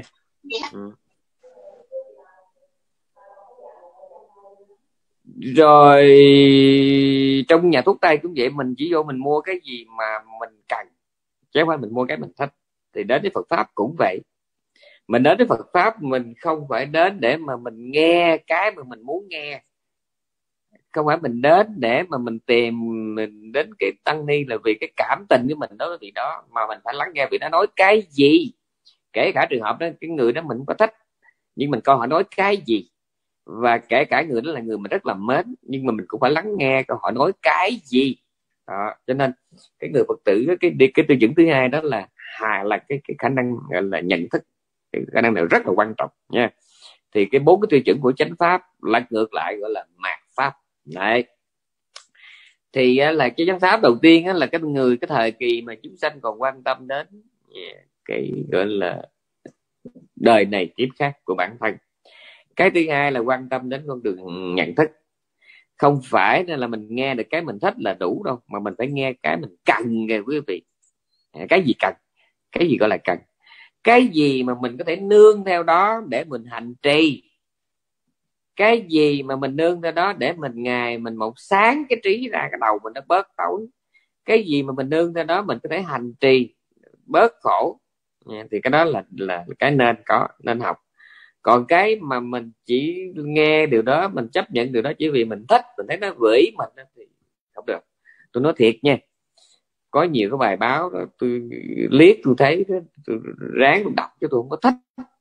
Rồi trong nhà thuốc tây cũng vậy, mình chỉ vô mình mua cái gì mà mình cần, chứ không phải mình mua cái mình thích. Thì đến với Phật pháp cũng vậy. Mình đến với Phật pháp mình không phải đến để mà mình nghe cái mà mình muốn nghe, không phải mình đến để mà mình tìm, mình đến cái tăng ni là vì cái cảm tình của mình đối với vị đó, mà mình phải lắng nghe vị đó nói cái gì. Kể cả trường hợp đó cái người đó mình không có thích, nhưng mình coi họ nói cái gì. Và kể cả người đó là người mình rất là mến, nhưng mà mình cũng phải lắng nghe coi họ nói cái gì. Đó. Cho nên cái người Phật tử cái tiêu chuẩn thứ hai đó là cái khả năng là nhận thức. Cái khả năng này rất là quan trọng nha. Thì cái 4 cái tiêu chuẩn của chánh pháp là ngược lại gọi là mạt pháp. Đấy. Thì là cái chánh pháp đầu tiên là cái thời kỳ mà chúng sanh còn quan tâm đến cái gọi là đời này kiếp khác của bản thân. Cái thứ hai là quan tâm đến con đường nhận thức. Không phải là mình nghe được cái mình thích là đủ đâu, mà mình phải nghe cái mình cần kìa quý vị. Cái gì cần, cái gì gọi là cần, cái gì mà mình có thể nương theo đó để mình hành trì, cái gì mà mình nương theo đó để mình ngày mình một sáng cái trí ra, cái đầu mình nó bớt tối, cái gì mà mình nương theo đó mình có thể hành trì bớt khổ. Thì cái đó là cái nên có, nên học. Còn cái mà mình chỉ nghe điều đó, mình chấp nhận điều đó chỉ vì mình thích, mình thấy nó vừa ý mình thì không được. Tôi nói thiệt nha, có nhiều cái bài báo đó tôi liếc tôi thấy đó, tôi ráng tôi đọc chứ tôi không có thích.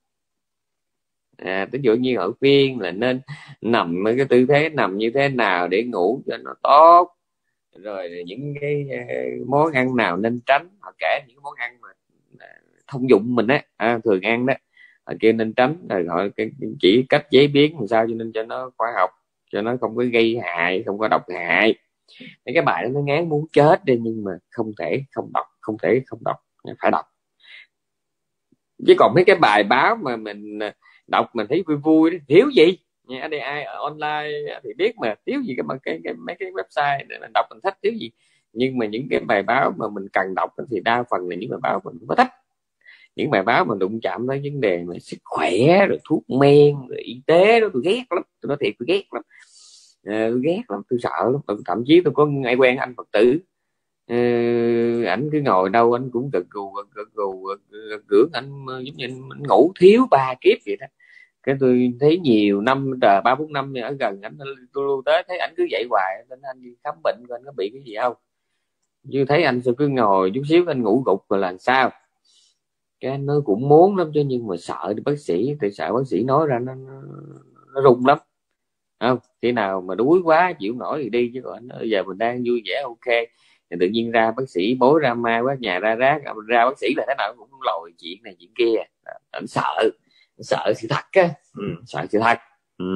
Ví dụ như họ khuyên là nên nằm ở cái tư thế nằm như thế nào để ngủ cho nó tốt, rồi những cái món ăn nào nên tránh. Họ kể những món ăn mà thông dụng mình á, thường ăn đó, họ kêu nên tránh, rồi họ chỉ cách chế biến làm sao cho nên cho nó khoa học, cho nó không có gây hại, không có độc hại. Cái bài đó nó ngán muốn chết đi, nhưng mà không thể không đọc, không thể không đọc, phải đọc. Chứ còn mấy cái bài báo mà mình đọc mình thấy vui vui đó, thiếu gì ở đây ai online thì biết mà, thiếu gì mấy cái website để mình đọc mình thích, thiếu gì. Nhưng mà những cái bài báo mà mình cần đọc thì đa phần là những bài báo mình có thích. Những bài báo mà đụng chạm tới vấn đề mà sức khỏe, rồi thuốc men, rồi y tế đó tôi ghét lắm. Tôi nói thiệt tôi ghét lắm. Tôi ghét lắm, tôi sợ lắm. Thậm chí tôi có ai quen anh Phật tử, ảnh cứ ngồi đâu anh cũng gật gù gượng, anh giống như anh ngủ thiếu 3 kiếp vậy đó. Cái tôi thấy nhiều năm trời, 3-4 năm ở gần anh, tôi lưu tới thấy anh cứ vậy hoài, nên anh đi khám bệnh coi anh có bị cái gì không, chứ thấy anh cứ ngồi chút xíu anh ngủ gục rồi là sao. Cái anh nói cũng muốn lắm chứ, nhưng mà sợ đi bác sĩ, thì sợ bác sĩ nói ra nó run lắm, không khi nào mà đuối quá chịu nổi thì đi, chứ còn bây giờ mình đang vui vẻ ok, thì tự nhiên ra bác sĩ bối ra ma quát nhà ra rác, ra bác sĩ là thế nào cũng lòi chuyện này chuyện kia. Anh sợ, sợ sự thật á, sợ sự thật.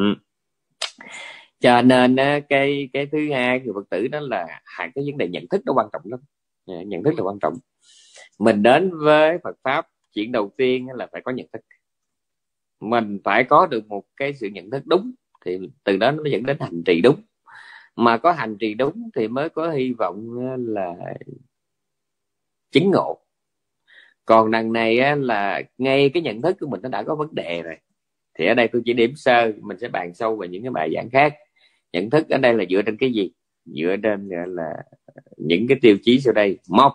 Cho nên cái thứ hai người Phật tử đó là cái vấn đề nhận thức nó quan trọng lắm. Nhận thức là quan trọng. Mình đến với Phật pháp, chuyện đầu tiên là phải có nhận thức, mình phải có được một cái sự nhận thức đúng, thì từ đó nó mới dẫn đến hành trì đúng, mà có hành trì đúng thì mới có hy vọng là chứng ngộ. Còn đằng này là ngay cái nhận thức của mình nó đã có vấn đề rồi, thì ở đây tôi chỉ điểm sơ, mình sẽ bàn sâu về những cái bài giảng khác. Nhận thức ở đây là dựa trên cái gì? Dựa trên là những cái tiêu chí sau đây. Một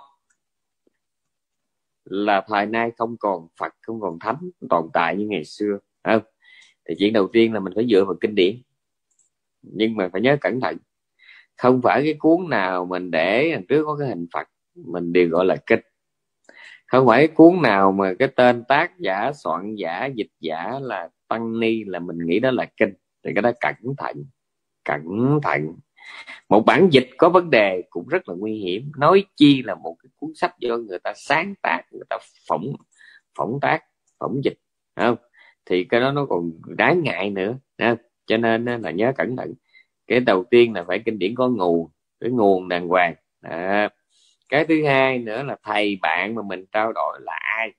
là thời nay không còn Phật, không còn Thánh tồn tại như ngày xưa, không? Thì chuyện đầu tiên là mình phải dựa vào kinh điển, nhưng mà phải nhớ cẩn thận, không phải cái cuốn nào mình để đằng trước có cái hình Phật mình đều gọi là kinh, không phải cái cuốn nào mà cái tên tác giả, soạn giả, dịch giả là tăng ni là mình nghĩ đó là kinh. Thì cái đó cẩn thận, cẩn thận. Một bản dịch có vấn đề cũng rất là nguy hiểm, nói chi là một cái cuốn sách do người ta sáng tác, người ta phỏng tác, phỏng dịch, không? Thì cái đó nó còn đáng ngại nữa, không? Cho nên là nhớ cẩn thận. Cái đầu tiên là phải kinh điển có nguồn, cái nguồn đàng hoàng. Cái thứ hai nữa là thầy bạn mà mình trao đổi là ai.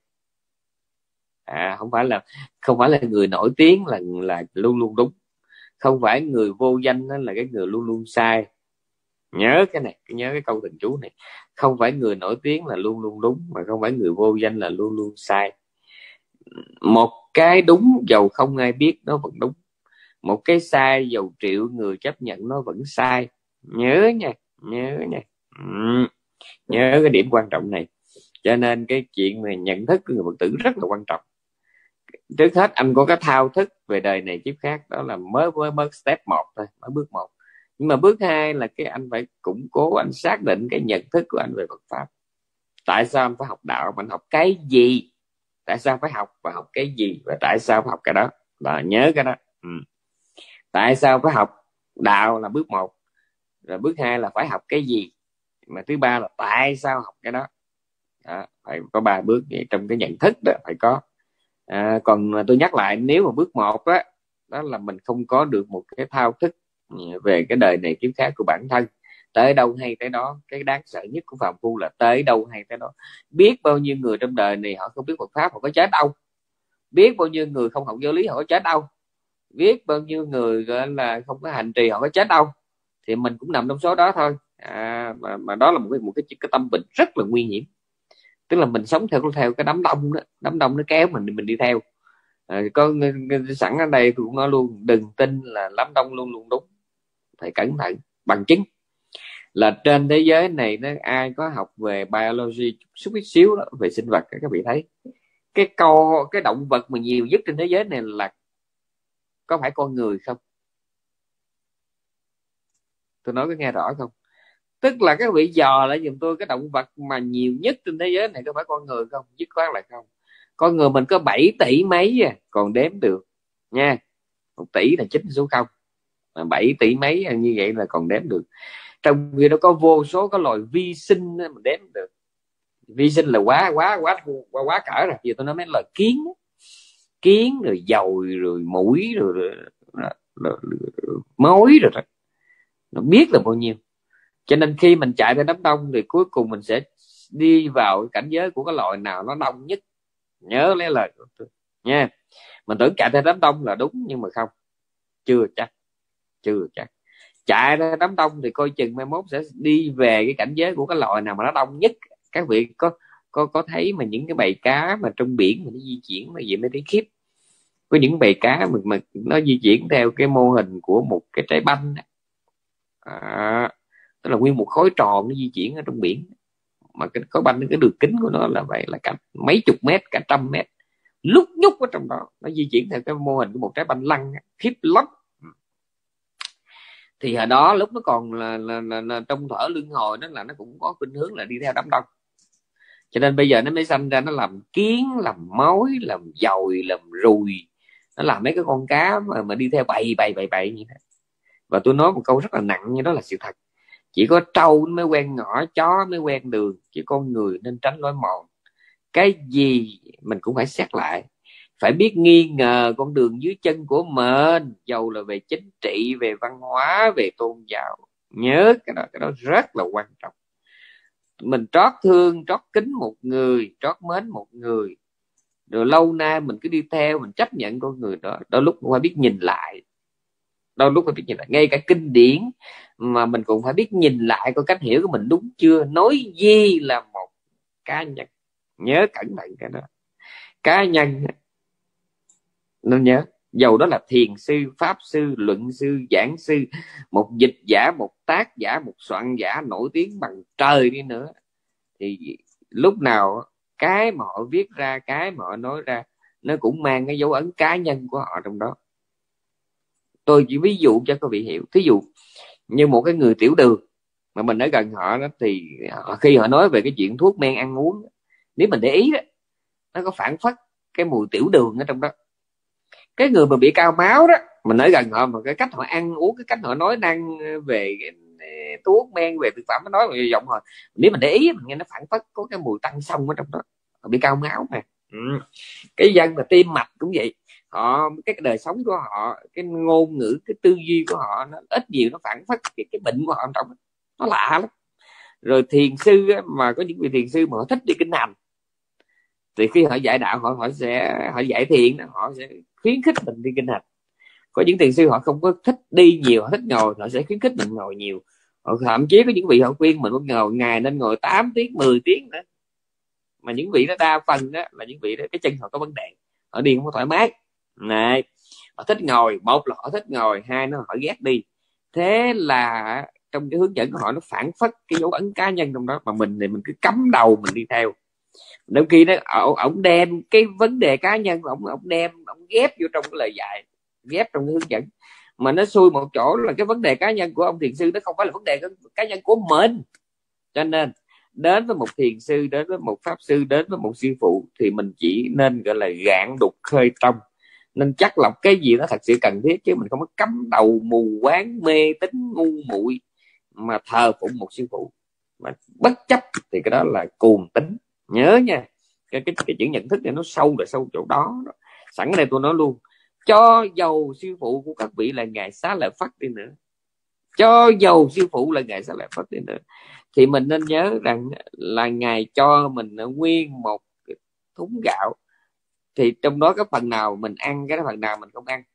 Không phải là người nổi tiếng là luôn luôn đúng, không phải người vô danh đó là cái người luôn luôn sai. Nhớ cái này, nhớ cái câu tình chú này, không phải người nổi tiếng là luôn luôn đúng, mà không phải người vô danh là luôn luôn sai. Một cái đúng dầu không ai biết nó vẫn đúng, một cái sai dầu triệu người chấp nhận nó vẫn sai. Nhớ nha, nhớ nha. Nhớ cái điểm quan trọng này. Cho nên cái chuyện mà nhận thức của người Phật tử rất là quan trọng. Trước hết anh có cái thao thức về đời này kiếp khác, đó là mới step 1 thôi, mới bước 1. Nhưng mà bước 2 là cái anh phải củng cố, anh xác định cái nhận thức của anh về Phật pháp. Tại sao anh phải học đạo, anh học cái gì, tại sao phải học và học cái gì, và tại sao phải học cái đó, là nhớ cái đó. Tại sao phải học đạo là bước 1, rồi bước 2 là phải học cái gì, mà thứ ba là tại sao học cái đó. Phải có 3 bước vậy, trong cái nhận thức đó phải có. Còn tôi nhắc lại, nếu mà bước 1 đó là mình không có được một cái thao thức về cái đời này kiếp khác của bản thân, tới đâu hay tới đó. Cái đáng sợ nhất của phàm phu là tới đâu hay tới đó. Biết bao nhiêu người trong đời này họ không biết Phật pháp, họ có chết đâu. Biết bao nhiêu người không học giáo lý, họ có chết đâu. Biết bao nhiêu người gọi là không có hành trì, họ có chết đâu. Thì mình cũng nằm trong số đó thôi. Mà đó là một cái tâm bệnh rất là nguy hiểm. Tức là mình sống theo cái đám đông đó, đám đông nó kéo mình đi theo. Có sẵn ở đây tôi cũng nói luôn, đừng tin là đám đông luôn luôn đúng, phải cẩn thận. Bằng chứng là trên thế giới này nó ai có học về biology chút xíu đó, về sinh vật, các vị thấy cái động vật mà nhiều nhất trên thế giới này là có phải con người không? Tôi nói có nghe rõ không? Tức là các vị dò lại giùm tôi, cái động vật mà nhiều nhất trên thế giới này có phải con người không? Dứt khoát là không. Con người mình có 7 tỷ mấy còn đếm được nha. 1 tỷ là 9 số 0, mà 7 tỷ mấy như vậy là còn đếm được. Trong khi đó có vô số cái loài vi sinh mà đếm được. Vi sinh là quá cỡ rồi. Giờ tôi nói mấy là kiến rồi dồi rồi mũi rồi mối rồi nó biết là bao nhiêu. Cho nên khi mình chạy theo đám đông thì cuối cùng mình sẽ đi vào cảnh giới của cái loài nào nó đông nhất. Nhớ lấy lời của tôi nha. Mình tưởng chạy theo đám đông là đúng, nhưng mà không, chưa chắc. Chạy ra đám đông thì coi chừng mai mốt sẽ đi về cái cảnh giới của cái loài nào mà nó đông nhất. Các vị có thấy mà những cái bầy cá mà trong biển mà nó di chuyển mà gì mới thấy khiếp. Có những bầy cá mà nó di chuyển theo cái mô hình của một cái trái banh, tức là nguyên một khối tròn nó di chuyển ở trong biển, mà cái khối banh, cái đường kính của nó là vậy, là cả mấy chục mét, cả 100 mét. lúc nhúc ở trong đó, nó di chuyển theo cái mô hình của một trái banh lăng, khiếp lắm. Thì hồi đó lúc nó còn là trong thở luân hồi, nó là nó cũng có khuynh hướng là đi theo đám đông, cho nên bây giờ nó mới sanh ra nó làm kiến, làm mối, làm dồi, làm ruồi, nó làm mấy cái con cá mà đi theo bầy như thế. Và tôi nói một câu rất là nặng như đó là sự thật, chỉ có trâu mới quen ngõ, chó mới quen đường, chứ con người nên tránh lối mòn. Cái gì mình cũng phải xét lại, phải biết nghi ngờ con đường dưới chân của mình, dầu là về chính trị, về văn hóa, về tôn giáo. Nhớ cái đó rất là quan trọng. Mình trót thương, trót kính một người, trót mến một người, rồi lâu nay mình cứ đi theo, mình chấp nhận con người đó, đôi lúc cũng phải biết nhìn lại. Đôi lúc phải biết nhìn lại, ngay cả kinh điển mà mình cũng phải biết nhìn lại coi cách hiểu của mình đúng chưa. Nói gì là một cá nhân, nhớ cẩn thận cái đó. Cá nhân nên nhớ, dầu đó là thiền sư, pháp sư, luận sư, giảng sư, một dịch giả, một tác giả, một soạn giả nổi tiếng bằng trời đi nữa, thì lúc nào cái mà họ viết ra, cái mà họ nói ra, nó cũng mang cái dấu ấn cá nhân của họ trong đó. Tôi chỉ ví dụ cho các vị hiểu. Thí dụ như một cái người tiểu đường mà mình ở gần họ đó, thì khi họ nói về cái chuyện thuốc men ăn uống, nếu mình để ý đó, nó có phản phất cái mùi tiểu đường ở trong đó. Cái người mà bị cao máu đó, mình ở gần họ mà cái cách họ ăn uống, cái cách họ nói năng về cái thuốc men, về thực phẩm, nó nói về giọng họ, nếu mình để ý mình nghe nó phản phất có cái mùi tăng xông ở trong đó. Họ bị cao máu mà. Cái dân mà tim mạch cũng vậy, họ cái đời sống của họ, cái ngôn ngữ, cái tư duy của họ, nó ít nhiều nó phản phất cái bệnh của họ trong đó. Nó lạ lắm. Rồi thiền sư mà có những vị thiền sư mà họ thích đi kinh hành, thì khi họ dạy đạo, họ dạy thiền, họ sẽ khuyến khích mình đi kinh hành. Có những thiền sư họ không có thích đi nhiều, họ thích ngồi, họ sẽ khuyến khích mình ngồi nhiều. Họ thậm chí có những vị họ khuyên mình ngồi ngày nên ngồi 8 tiếng 10 tiếng nữa. Mà những vị đó đa phần đó là những vị đó cái chân họ có vấn đề, họ đi không có thoải mái này. Họ thích ngồi, một là họ thích ngồi, hai nó họ ghét đi. Thế là trong cái hướng dẫn của họ nó phản phất cái dấu ấn cá nhân trong đó, mà mình thì mình cứ cắm đầu mình đi theo. Đôi khi đó ổng đem cái vấn đề cá nhân, ổng ghép vô trong cái lời dạy, ghép trong cái hướng dẫn, mà nó xui một chỗ là cái vấn đề cá nhân của ông thiền sư nó không phải là vấn đề cá nhân của mình. Cho nên đến với một thiền sư, đến với một pháp sư, đến với một sư phụ, thì mình chỉ nên gọi là gạn đục khơi trong, nên chắc lọc cái gì nó thật sự cần thiết, chứ mình không có cắm đầu mù quáng mê tín ngu muội mà thờ phụng một sư phụ mà bất chấp, thì cái đó là cuồng tín. Nhớ nha, cái chữ nhận thức này nó sâu là sâu chỗ đó. Sẵn ở đây tôi nói luôn, cho dầu sư phụ của các vị là ngài Xá Lợi Phất đi nữa, cho dầu sư phụ là ngài Xá Lợi Phất đi nữa, thì mình nên nhớ rằng là ngài cho mình nguyên một thúng gạo, thì trong đó cái phần nào mình ăn, cái phần nào mình không ăn.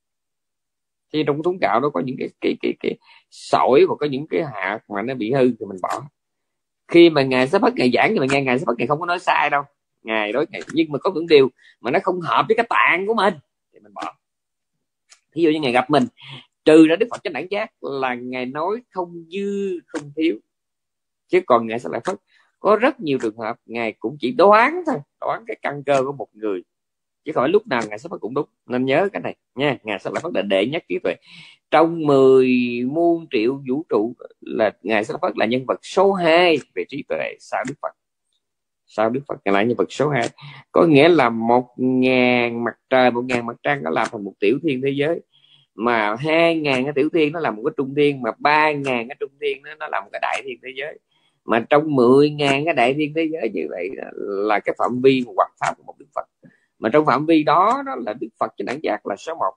Thì trong thúng gạo đó có những cái sỏi, và có những cái hạt mà nó bị hư thì mình bỏ. Khi mà ngài Sắp Phất ngài giảng thì mình nghe ngài Sắp Phất ngài không có nói sai đâu, ngài nói nhưng mà có những điều mà nó không hợp với cái tạng của mình thì mình bỏ. Thí dụ như ngài gặp mình, trừ ra Đức Phật Chánh Đẳng Giác là ngài nói không dư không thiếu, chứ còn ngài Xá Lợi Phất có rất nhiều trường hợp ngài cũng chỉ đoán thôi, đoán cái căn cơ của một người, chứ không phải lúc nào ngài Xá Lợi Phất cũng đúng. Nên nhớ cái này nha, ngài Xá Lợi Phất là đệ nhất trí tuệ. Trong 10 muôn triệu vũ trụ là ngài Xá Lợi Phất là nhân vật số 2 về trí tuệ sau Đức Phật. Sau Đức Phật ngài là nhân vật số 2, có nghĩa là 1.000 mặt trời, 1.000 mặt trăng nó làm thành một tiểu thiên thế giới, mà 2.000 cái tiểu thiên nó là một cái trung thiên, mà 3.000 cái trung thiên nó là một cái đại thiên thế giới. Mà trong 10.000 cái đại thiên thế giới như vậy là cái phạm vi hoặc pháp của một Đức Phật, mà trong phạm vi đó đó là Đức Phật Chánh Đẳng Giác là số 1.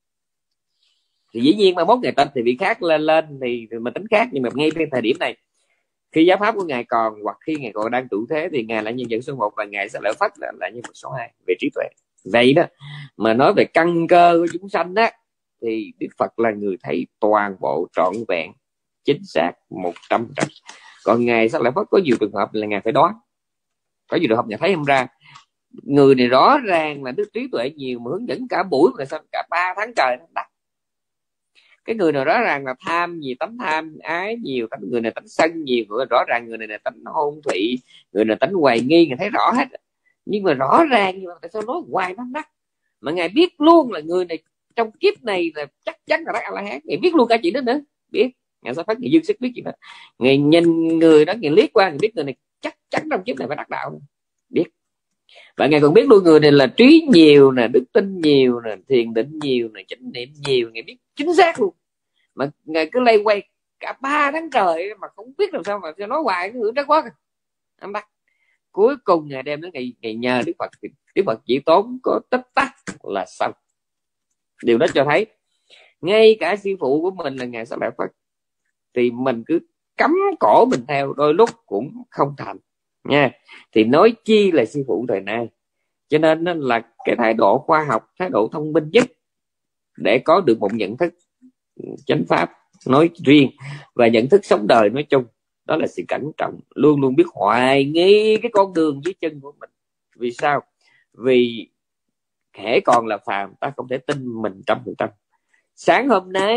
Thì dĩ nhiên mà mốt ngày tên thì vị khác lên thì mình tính khác, nhưng mà ngay trên thời điểm này, khi giáo pháp của ngài còn, hoặc khi ngài còn đang trụ thế, thì ngài là nhân vật số 1 và ngài sẽ lợi Phất là nhân vật số 2 về trí tuệ. Vậy đó mà nói về căn cơ của chúng sanh đó, thì Đức Phật là người thấy toàn bộ trọn vẹn chính xác 100%. Còn ngài sẽ lợi Phất có nhiều trường hợp là ngài phải đoán, có nhiều trường hợp ngài thấy không ra. Người này rõ ràng là đức trí tuệ nhiều mà hướng dẫn cả buổi mà sao cả 3 tháng trời nó đắt. Cái người nào rõ ràng là tham nhiều, tánh tham ái nhiều, người này tánh sân nhiều, rõ ràng người này là tánh hôn thụy, người này tánh hoài nghi, người thấy rõ hết. Nhưng mà rõ ràng, nhưng mà tại sao nói hoài nó đắc? Mà ngài biết luôn là người này trong kiếp này là chắc chắn là đắc A La Hán. Ngài biết luôn cả chuyện đó nữa, biết. Ngài sẽ phát, ngài dương sức biết chuyện đó. Ngài nhìn người đó, ngài liếc qua, ngài biết người này chắc chắn trong kiếp này phải đắc đạo, biết. Và ngài còn biết luôn người này là trí nhiều nè, đức tin nhiều nè, thiền định nhiều nè, chánh niệm nhiều, ngài biết chính xác luôn. Mà ngài cứ lay quay cả 3 tháng trời mà không biết làm sao mà nói hoài cái hướng đó quá. Anh bắt cuối cùng ngài đem đến ngày nhờ Đức Phật, Đức Phật chỉ tốn có tích tắc là xong. Điều đó cho thấy ngay cả sư phụ của mình là ngài Xá Lợi Phật thì mình cứ cắm cổ mình theo, đôi lúc cũng không thành nha. Thì nói chi là sư phụ thời nay. Cho nên là cái thái độ khoa học, thái độ thông minh nhất để có được một nhận thức chánh pháp nói riêng và nhận thức sống đời nói chung, đó là sự cẩn trọng, luôn luôn biết hoài nghi cái con đường dưới chân của mình. Vì sao? Vì hễ còn là phàm, ta không thể tin mình 100%. Sáng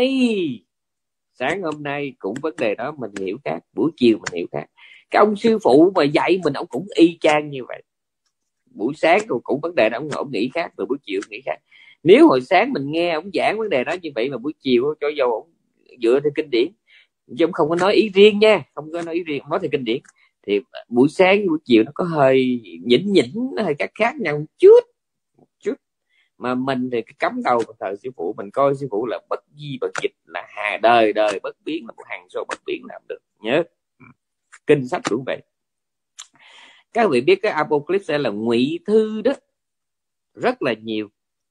hôm nay cũng vấn đề đó mình hiểu khác, buổi chiều mình hiểu khác. Cái ông sư phụ mà dạy mình, ông cũng y chang như vậy. Buổi sáng cũng vấn đề đó, ông nghĩ khác, rồi buổi chiều nghĩ khác. Nếu hồi sáng mình nghe ông giảng vấn đề đó như vậy, mà buổi chiều cho dầu ông dựa theo kinh điển, chứ ông không có nói ý riêng nha, không có nói ý riêng, nói theo kinh điển, thì buổi sáng buổi chiều nó có hơi nhỉnh, nó hơi khác nhau một chút. Mà mình thì cắm đầu vào thờ sư phụ, mình coi sư phụ là bất di bất dịch, là đời bất biến, là một hàng số bất biến làm được. Nhớ kinh sách cũng vậy. Các vị biết cái Apocalypse là ngụy thư đó, rất là nhiều.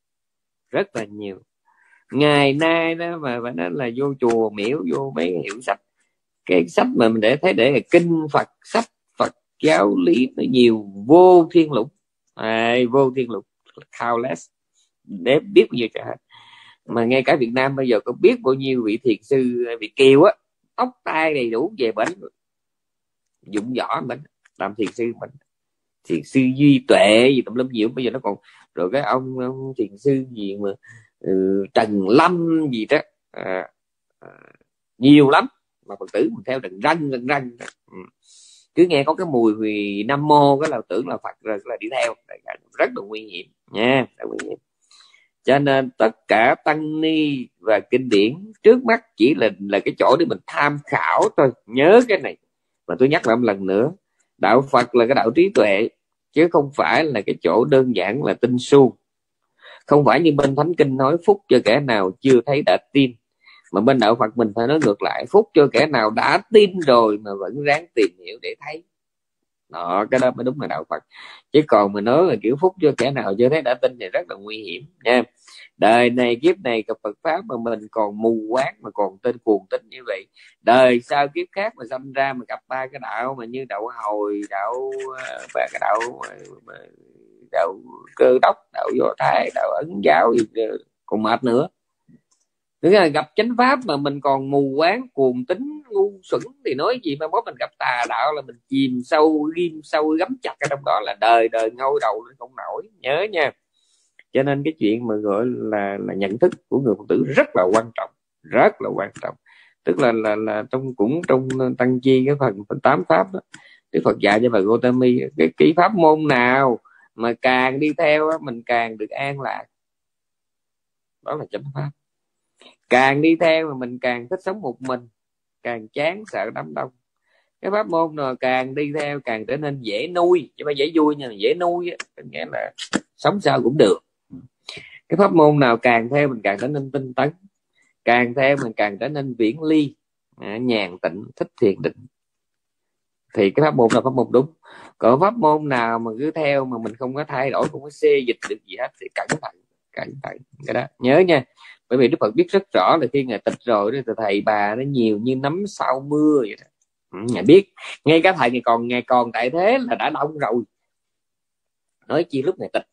Ngày nay đó mà nó là vô chùa miễu, vô mấy hiệu sách, cái sách mà mình để thấy để là kinh Phật, sách Phật giáo lý nó nhiều vô thiên lục, countless, để biết bao nhiêu trời hết. Mà ngay cả Việt Nam bây giờ có biết bao nhiêu vị thiền sư Việt kiều á, tóc tai đầy đủ về bệnh, dụng võ mình làm thiền sư mình, thiền sư Duy Tuệ gì tùm lum nhiều, bây giờ nó còn rồi cái ông thiền sư gì mà Trần Lâm gì đó, nhiều lắm. Mà Phật tử mình theo đừng răng. Cứ nghe có cái mùi Nam Mô cái là tưởng là Phật rồi là đi theo, rất là nguy hiểm nha, rất nguy hiểm. Cho nên tất cả tăng ni và kinh điển trước mắt chỉ là cái chỗ để mình tham khảo thôi. Nhớ cái này. Mà tôi nhắc lại một lần nữa, đạo Phật là cái đạo trí tuệ, chứ không phải là cái chỗ đơn giản là tin su. Không phải như bên Thánh Kinh nói phúc cho kẻ nào chưa thấy đã tin, mà bên đạo Phật mình phải nói ngược lại, phúc cho kẻ nào đã tin rồi mà vẫn ráng tìm hiểu để thấy. Đó, cái đó mới đúng là đạo Phật. Chứ còn mình nói là kiểu phúc cho kẻ nào chưa thấy đã tin thì rất là nguy hiểm nha. Đời này kiếp này gặp Phật pháp mà mình còn mù quáng, mà còn tên cuồng tín như vậy, đời sau kiếp khác mà sinh ra mà gặp ba cái đạo mà như đạo Hồi, ba cái đạo Cơ Đốc, đạo Do Thái, đạo Ấn giáo gì còn mệt nữa. Thứ là gặp chánh pháp mà mình còn mù quáng, cuồng tín, ngu xuẩn thì nói gì mà mốt mình gặp tà đạo là mình chìm sâu, ghim sâu, gắm chặt ở trong đó là đời ngâu đầu lên không nổi. Nhớ nha. Cho nên cái chuyện mà gọi là nhận thức của người Phật tử rất là quan trọng, tức là trong tăng chi cái phần 8 pháp đó, Đức Phật dạy cho bà Gotami cái pháp môn nào mà càng đi theo mình càng được an lạc, đó là chánh pháp. Càng đi theo mà mình càng thích sống một mình, càng chán sợ đám đông. Cái pháp môn nào càng đi theo càng trở nên dễ nuôi, chứ không dễ vui, nhưng mà dễ nuôi á, nghĩa là sống sao cũng được. Cái pháp môn nào càng theo mình càng trở nên tinh tấn, càng theo mình càng trở nên viễn ly, nhàn tịnh, thích thiền định, thì cái pháp môn là pháp môn đúng. Còn pháp môn nào mà cứ theo mà mình không có thay đổi, không có xê dịch được gì hết thì cẩn thận cái đó nhớ nha. Bởi vì Đức Phật biết rất rõ là khi Ngài tịch rồi thì thầy bà nó nhiều như nấm sau mưa vậy đó. Ngài biết, ngay cả thầy Ngài còn tại thế là đã đông rồi, nói chi lúc Ngài tịch.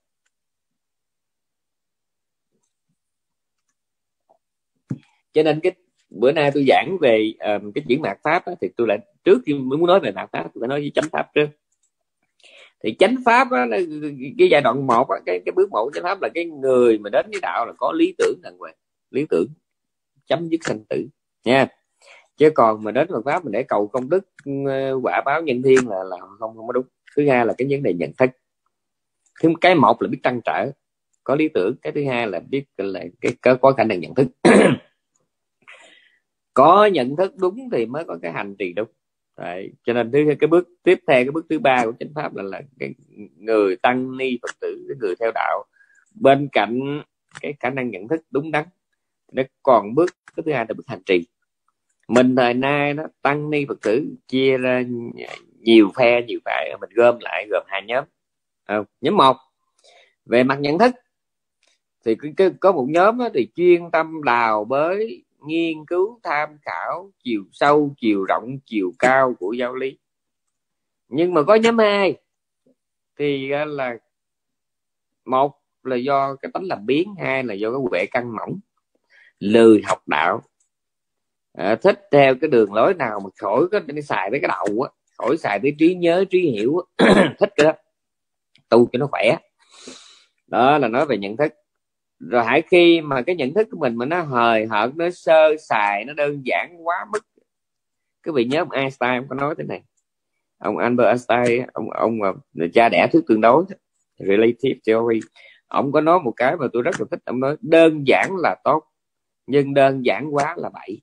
Cho nên cái bữa nay tôi giảng về cái chuyển mạt pháp đó, thì tôi lại trước khi muốn nói về mạt pháp tôi phải nói với chánh pháp trước. Thì chánh pháp đó, cái giai đoạn 1 cái bước 1 chánh pháp là cái người mà đến với đạo là có lý tưởng đàng hoàng, lý tưởng chấm dứt sanh tử nha. Chứ còn mà đến Phật pháp mình để cầu công đức, quả báo nhân thiên là không có đúng. Thứ hai là cái vấn đề nhận thức. Cái một là biết trăn trở, có lý tưởng. Cái thứ hai là biết là có khả năng nhận thức. Có nhận thức đúng thì mới có cái hành trì đúng. Đấy. Cho nên cái bước tiếp theo, cái bước thứ ba của chánh pháp là cái người tăng ni Phật tử, cái người theo đạo, bên cạnh cái khả năng nhận thức đúng đắn, nó còn bước cái thứ hai là bước hành trì. Mình thời nay nó tăng ni Phật tử chia ra nhiều phe nhiều phái, mình gom lại gồm hai nhóm. Nhóm một về mặt nhận thức thì có một nhóm thì chuyên tâm đào bới, nghiên cứu, tham khảo chiều sâu, chiều rộng, chiều cao của giáo lý. Nhưng mà có nhóm hai thì là một là do cái tánh làm biến, hai là do cái huệ căn mỏng, lười học đạo, thích theo cái đường lối nào mà khỏi có xài tới cái đầu á, khỏi xài tới trí nhớ trí hiểu thích cái đó, tu cho nó khỏe. Đó là nói về nhận thức. Rồi hãy khi mà cái nhận thức của mình mà nó hời hợt, nó sơ sài, nó đơn giản quá mức. Cái vị nhớ ông Einstein ông có nói thế này, ông Albert Einstein, ông cha đẻ thuyết tương đối, relative theory, ông có nói một cái mà tôi rất là thích. Ông nói đơn giản là tốt, nhưng đơn giản quá là bậy.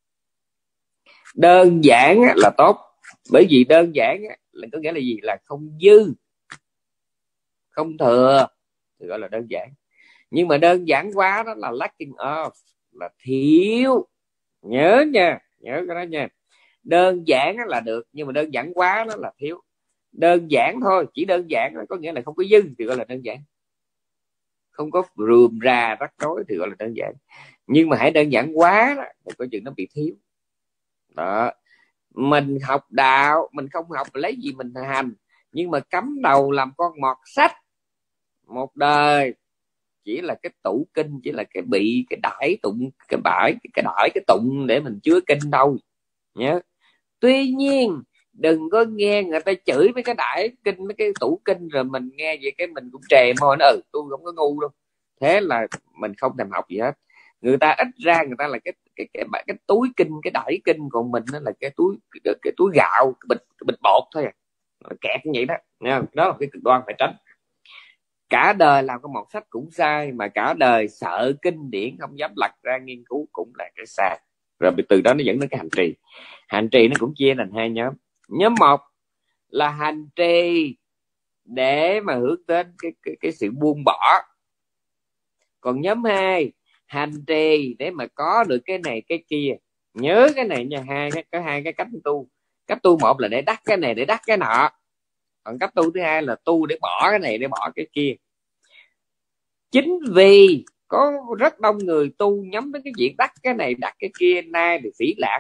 Đơn giản là tốt, bởi vì đơn giản là có nghĩa là gì? Là không dư, không thừa thì gọi là đơn giản. Nhưng mà đơn giản quá đó là lacking of, là thiếu. Nhớ nha, nhớ cái đó nha. Đơn giản là được, nhưng mà đơn giản quá đó là thiếu. Đơn giản thôi, chỉ đơn giản có nghĩa là không có dư thì gọi là đơn giản, không có rườm rà rắc rối thì gọi là đơn giản. Nhưng mà hãy đơn giản quá đó thì có chuyện nó bị thiếu. Đó, mình học đạo, mình không học lấy gì mình hành, nhưng mà cắm đầu làm con mọt sách một đời, chỉ là cái tủ kinh, chỉ là cái bị cái đãi tụng, cái bãi cái đãi cái tụng để mình chứa kinh đâu nhé. Tuy nhiên đừng có nghe người ta chửi mấy cái đãi kinh, mấy cái tủ kinh, rồi mình nghe vậy cái mình cũng trề môi nó tôi không có ngu đâu, thế là mình không thèm học gì hết. Người ta ít ra người ta là cái túi kinh, cái đãi kinh, còn mình nó là cái túi gạo, cái bịch bột thôi kẹt như vậy đó nha. Đó là cái cực đoan phải tránh. Cả đời làm cái một sách cũng sai, mà cả đời sợ kinh điển không dám lật ra nghiên cứu cũng là cái sai. Rồi từ đó nó dẫn đến cái hành trì. Hành trì nó cũng chia thành hai nhóm. Nhóm một là hành trì để mà hướng đến cái sự buông bỏ. Còn nhóm hai, hành trì để mà có được cái này cái kia. Nhớ cái này nha, có hai cái cách tu. Cách tu một là để đắc cái này, để đắc cái nọ. Còn cách tu thứ hai là tu để bỏ cái này, để bỏ cái kia. Chính vì có rất đông người tu nhắm đến cái chuyện đắc cái này đắc cái kia, nay thì phỉ lạc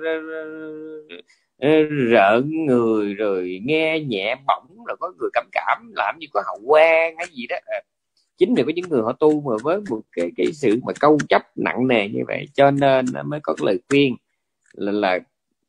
rợn người, rồi nghe nhẹ bỏng, rồi có người cảm làm như có hậu quan hay gì đó. Chính vì có những người họ tu mà với một cái sự mà câu chấp nặng nề như vậy, cho nên mới có cái lời khuyên là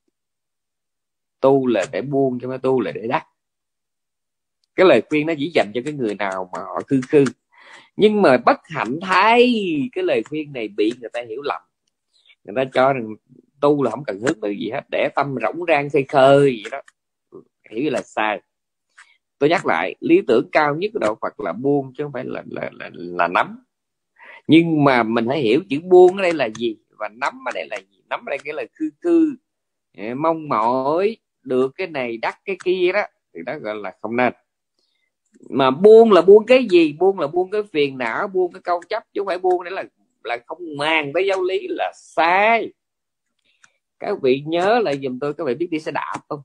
tu là để buông, chứ không tu là để đắc. Cái lời khuyên nó chỉ dành cho cái người nào mà họ khư. Nhưng mà bất hạnh thay, cái lời khuyên này bị người ta hiểu lầm. Người ta cho rằng tu là không cần hướng tới gì hết, để tâm rỗng rang khơi khơi vậy đó, hiểu là sai. Tôi nhắc lại, lý tưởng cao nhất của đạo Phật là buông, chứ không phải là nắm. Nhưng mà mình phải hiểu chữ buông ở đây là gì, và nắm ở đây là gì. Nắm ở đây cái là khư mong mỏi được cái này đắc cái kia đó, thì đó gọi là không nên. Mà buông là buông cái gì? Buông là buông cái phiền não, buông cái câu chấp, chứ không phải buông để là không màng tới giáo lý, là sai. Các vị nhớ lại giùm tôi, các vị biết đi xe đạp không?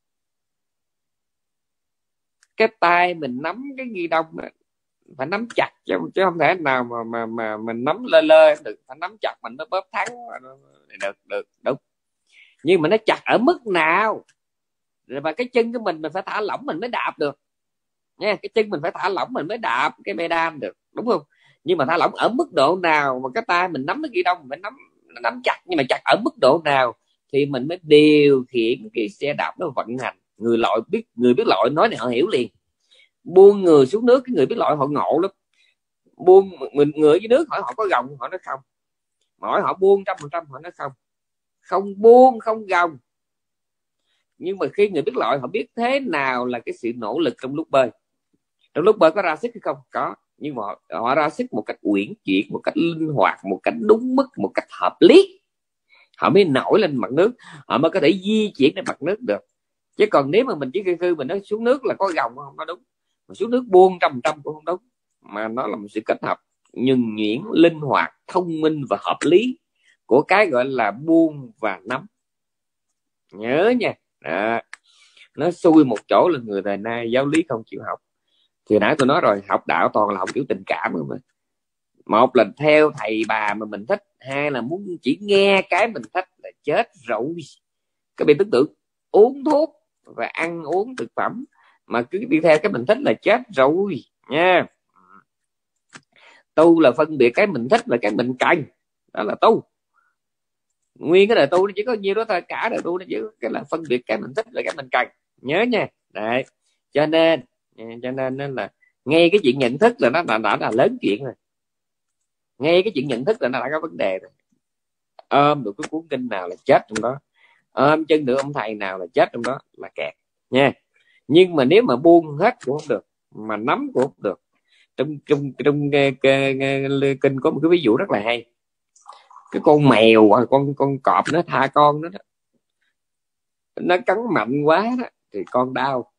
Cái tay mình nắm cái ghi đông phải nắm chặt, chứ không thể nào mà mình nắm lơ lơ được, phải nắm chặt mình mới bóp thắng được đúng. Nhưng mà nó chặt ở mức nào, rồi mà cái chân của mình phải thả lỏng mình mới đạp được nha. Cái chân mình phải thả lỏng mình mới đạp cái pedal được, đúng không? Nhưng mà thả lỏng ở mức độ nào, mà cái tay mình nắm cái ghi đông mình phải nắm chặt, nhưng mà chặt ở mức độ nào thì mình mới điều khiển cái xe đạp nó vận hành. Người biết lội nói này họ hiểu liền. Buông người xuống nước, cái người biết lội họ ngộ lắm. Buông người dưới nước hỏi họ có gồng, họ nói không. Mà hỏi họ buông 100%, họ nói không buông không gồng. Nhưng mà khi người biết lội họ biết thế nào là cái sự nỗ lực trong lúc bơi. Trong lúc bơi có ra sức hay không? Có, nhưng mà họ ra sức một cách uyển chuyển, một cách linh hoạt, một cách đúng mức, một cách hợp lý, họ mới nổi lên mặt nước, họ mới có thể di chuyển trên mặt nước được. Chứ còn nếu mà mình chỉ khư mình nói xuống nước là có gồng không, nó đúng. Mà xuống nước buông 100% cũng không đúng, mà nó là một sự kết hợp nhuần nhuyễn, linh hoạt, thông minh và hợp lý của cái gọi là buông và nắm. Nhớ nha. Đó. Nó xui một chỗ là người thời nay giáo lý không chịu học. Thì nãy tôi nói rồi, học đạo toàn là học kiểu tình cảm mà. Một là theo thầy bà mà mình thích, hai là muốn chỉ nghe cái mình thích là chết rồi. Các bạn tưởng tượng uống thuốc và ăn uống thực phẩm mà cứ đi theo cái mình thích là chết rồi nha. Tu là phân biệt cái mình thích và cái mình cần, đó là tu. Nguyên cái đời tu nó chỉ có nhiêu đó thôi, cả đời tu nó chỉ cái là phân biệt cái mình thích và cái mình cần, nhớ nha. Đấy, cho nên là ngay cái chuyện nhận thức là nó đã là lớn chuyện rồi. Ngay cái chuyện nhận thức là nó đã có vấn đề rồi. Ôm được cái cuốn kinh nào là chết trong đó, ôm chân được ông thầy nào là chết trong đó, là kẹt nha. Nhưng mà nếu mà buông hết cũng không được, mà nắm cũng không được. Trong kinh có một cái ví dụ rất là hay. Cái con mèo hoặc con cọp nó tha con nó cắn mạnh quá đó, thì con đau,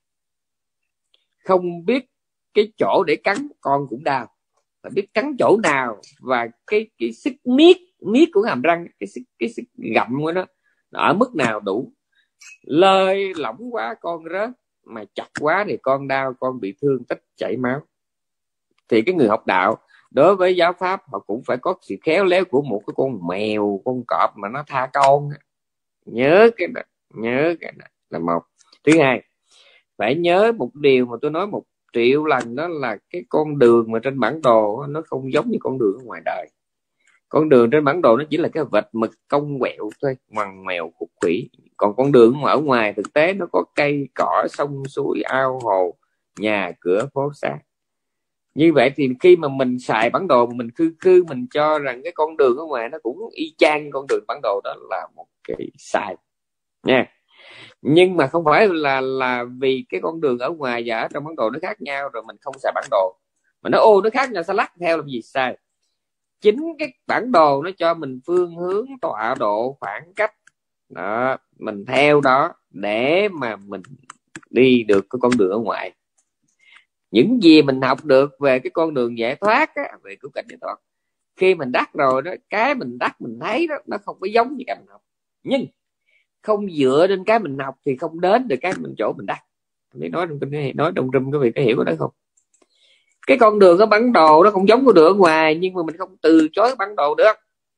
không biết cái chỗ để cắn con cũng đau, phải biết cắn chỗ nào, và cái sức miết của hàm răng, cái sức gặm của nó ở mức nào đủ. Lơi lỏng quá con rớt, mà chặt quá thì con đau, con bị thương tích chảy máu. Thì cái người học đạo đối với giáo pháp họ cũng phải có sự khéo léo của một cái con mèo, con cọp mà nó tha con. Nhớ cái đó, nhớ cái đó là một. Thứ hai, phải nhớ một điều mà tôi nói 1.000.000 lần, đó là cái con đường mà trên bản đồ nó không giống như con đường ở ngoài đời. Con đường trên bản đồ nó chỉ là cái vệt mực cong quẹo thôi, ngoằn ngoèo khúc khủy. Còn con đường ở ngoài thực tế nó có cây cỏ, sông suối, ao hồ, nhà cửa, phố xá. Như vậy thì khi mà mình xài bản đồ mình khư mình cho rằng cái con đường ở ngoài nó cũng y chang con đường bản đồ, đó là một cái sai nha. Nhưng mà không phải là vì cái con đường ở ngoài và ở trong bản đồ nó khác nhau rồi mình không xài bản đồ, mà nó nó khác nhau sao lắc theo làm gì. Sai. Chính cái bản đồ nó cho mình phương hướng, tọa độ, khoảng cách đó, mình theo đó để mà mình đi được cái con đường ở ngoài. Những gì mình học được về cái con đường giải thoát á, về cứu cảnh giải thoát, khi mình đắc rồi đó, cái mình đắc mình thấy đó nó không có giống như cái mình học. Nhưng không dựa trên cái mình học thì không đến được cái mình chỗ mình đắc. Để nói trong rừng cái vị có hiểu đó không? Cái con đường ở bản đồ nó không giống con đường ở ngoài, nhưng mà mình không từ chối bản đồ được.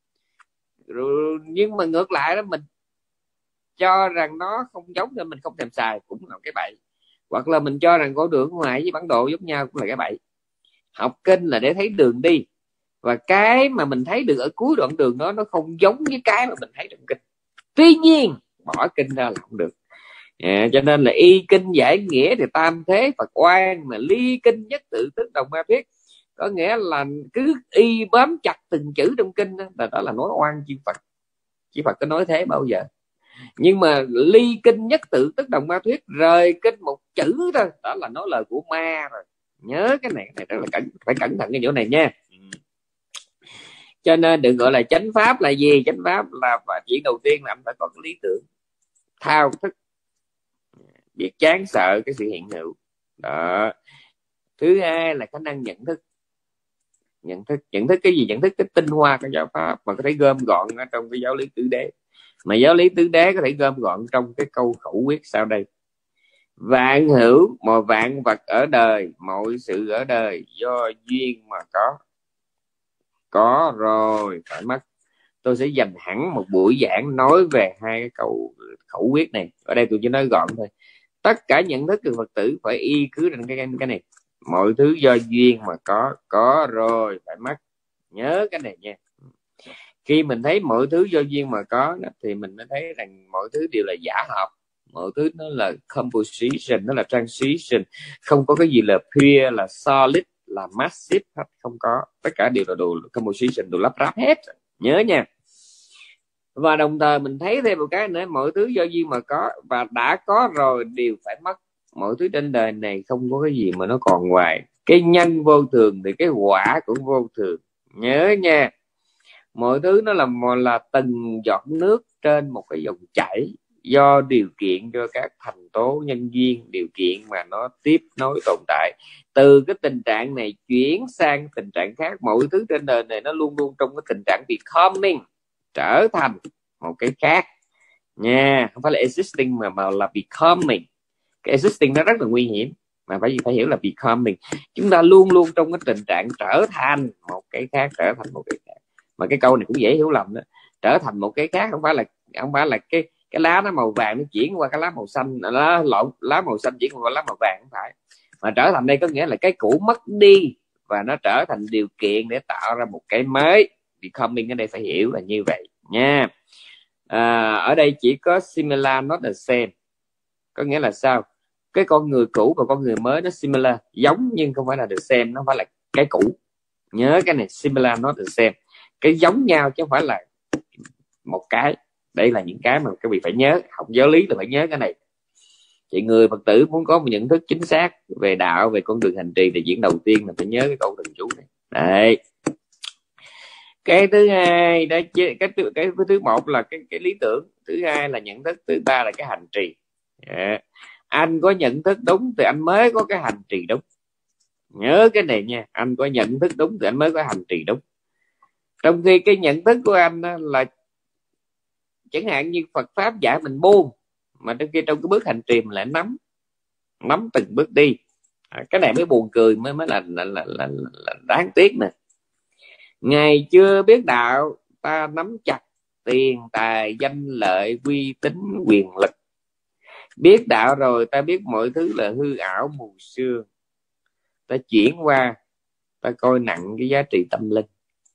Rồi, nhưng mà ngược lại đó, mình cho rằng nó không giống nên mình không thèm xài cũng là cái bậy. Hoặc là mình cho rằng con đường ngoài với bản đồ giống nhau cũng là cái bậy. Học kinh là để thấy đường đi, và cái mà mình thấy được ở cuối đoạn đường đó nó không giống với cái mà mình thấy trong kinh. Tuy nhiên bỏ kinh ra là không được. Cho nên là y kinh giải nghĩa thì tam thế Phật oan, mà ly kinh nhất tự tức đồng ma thuyết. Có nghĩa là cứ y bám chặt từng chữ trong kinh đó là nói oan chi Phật. Chỉ Phật có nói thế bao giờ. Nhưng mà ly kinh nhất tự tức đồng ma thuyết, rời kinh một chữ thôi, đó là nói lời của ma rồi. Nhớ cái này rất là phải cẩn thận cái chỗ này nha. Cho nên đừng gọi là chánh pháp là gì. Chánh pháp là chuyện đầu tiên là phải có cái lý tưởng, thao thức, biết chán sợ cái sự hiện hữu đó. Thứ hai là khả năng nhận thức cái gì? Nhận thức cái tinh hoa của giáo pháp mà có thể gom gọn ở trong cái giáo lý tứ đế, mà giáo lý tứ đế có thể gom gọn trong cái câu khẩu quyết sau đây: vạn hữu, mọi vạn vật ở đời, mọi sự ở đời do duyên mà có rồi phải mất. Tôi sẽ dành hẳn một buổi giảng nói về hai cái câu khẩu quyết này. Ở đây tôi chỉ nói gọn thôi. Tất cả nhận thức của Phật tử phải y cứ trên cái này: mọi thứ do duyên mà có rồi phải mất. Nhớ cái này nha. Khi mình thấy mọi thứ do duyên mà có thì mình mới thấy rằng mọi thứ đều là giả hợp, mọi thứ nó là composition, nó là transition, không có cái gì là pure, là solid, là massive hết, không có. Tất cả đều là đồ composition, đồ lắp ráp hết. Nhớ nha. Và đồng thời mình thấy thêm một cái nữa: mọi thứ do duyên mà có và đã có rồi đều phải mất. mọi thứ trên đời này không có cái gì mà nó còn hoài. Cái nhân vô thường thì cái quả cũng vô thường. Nhớ nha, mọi thứ nó là từng giọt nước trên một cái dòng chảy, do điều kiện, do các thành tố nhân duyên điều kiện mà nó tiếp nối tồn tại. Từ cái tình trạng này chuyển sang tình trạng khác. Mọi thứ trên đời này nó luôn luôn trong cái tình trạng becoming, trở thành một cái khác nha. Không phải là existing mà là becoming. Cái existing nó rất là nguy hiểm, mà phải hiểu là becoming. Chúng ta luôn luôn trong cái tình trạng trở thành một cái khác, trở thành một cái khác. Mà cái câu này cũng dễ hiểu lầm đó. Trở thành một cái khác không phải là cái lá nó màu vàng nó chuyển qua cái lá màu xanh, lá màu xanh chuyển qua lá màu vàng, không phải. Mà trở thành đây có nghĩa là cái cũ mất đi và nó trở thành điều kiện để tạo ra một cái mới. Becoming ở đây phải hiểu là như vậy nha. Ở đây chỉ có similar not the same. Có nghĩa là sao? Cái con người cũ và con người mới nó similar, giống nhưng không phải là the same. Nó phải là cái cũ. Nhớ cái này, similar not the same. Cái giống nhau chứ không phải là một cái. Đây là những cái mà các vị phải nhớ. Học giáo lý là phải nhớ cái này. Chị người Phật tử muốn có một nhận thức chính xác về đạo, về con đường hành trì thì chuyện đầu tiên là phải nhớ cái câu thần chú này. Đấy. Cái thứ hai đó, cái thứ một là cái lý tưởng, thứ hai là nhận thức, thứ ba là cái hành trì. Anh có nhận thức đúng thì anh mới có cái hành trì đúng. Nhớ cái này nha, anh có nhận thức đúng thì anh mới có hành trì đúng. Trong khi cái nhận thức của anh là chẳng hạn như Phật pháp dạy mình buông, mà trong khi trong cái bước hành trì mình lại nắm từng bước đi. Cái này mới buồn cười, mới là đáng tiếc nè. Ngày chưa biết đạo, ta nắm chặt tiền tài danh lợi uy tín quyền lực. Biết đạo rồi ta biết mọi thứ là hư ảo mù sương. Ta chuyển qua, ta coi nặng cái giá trị tâm linh.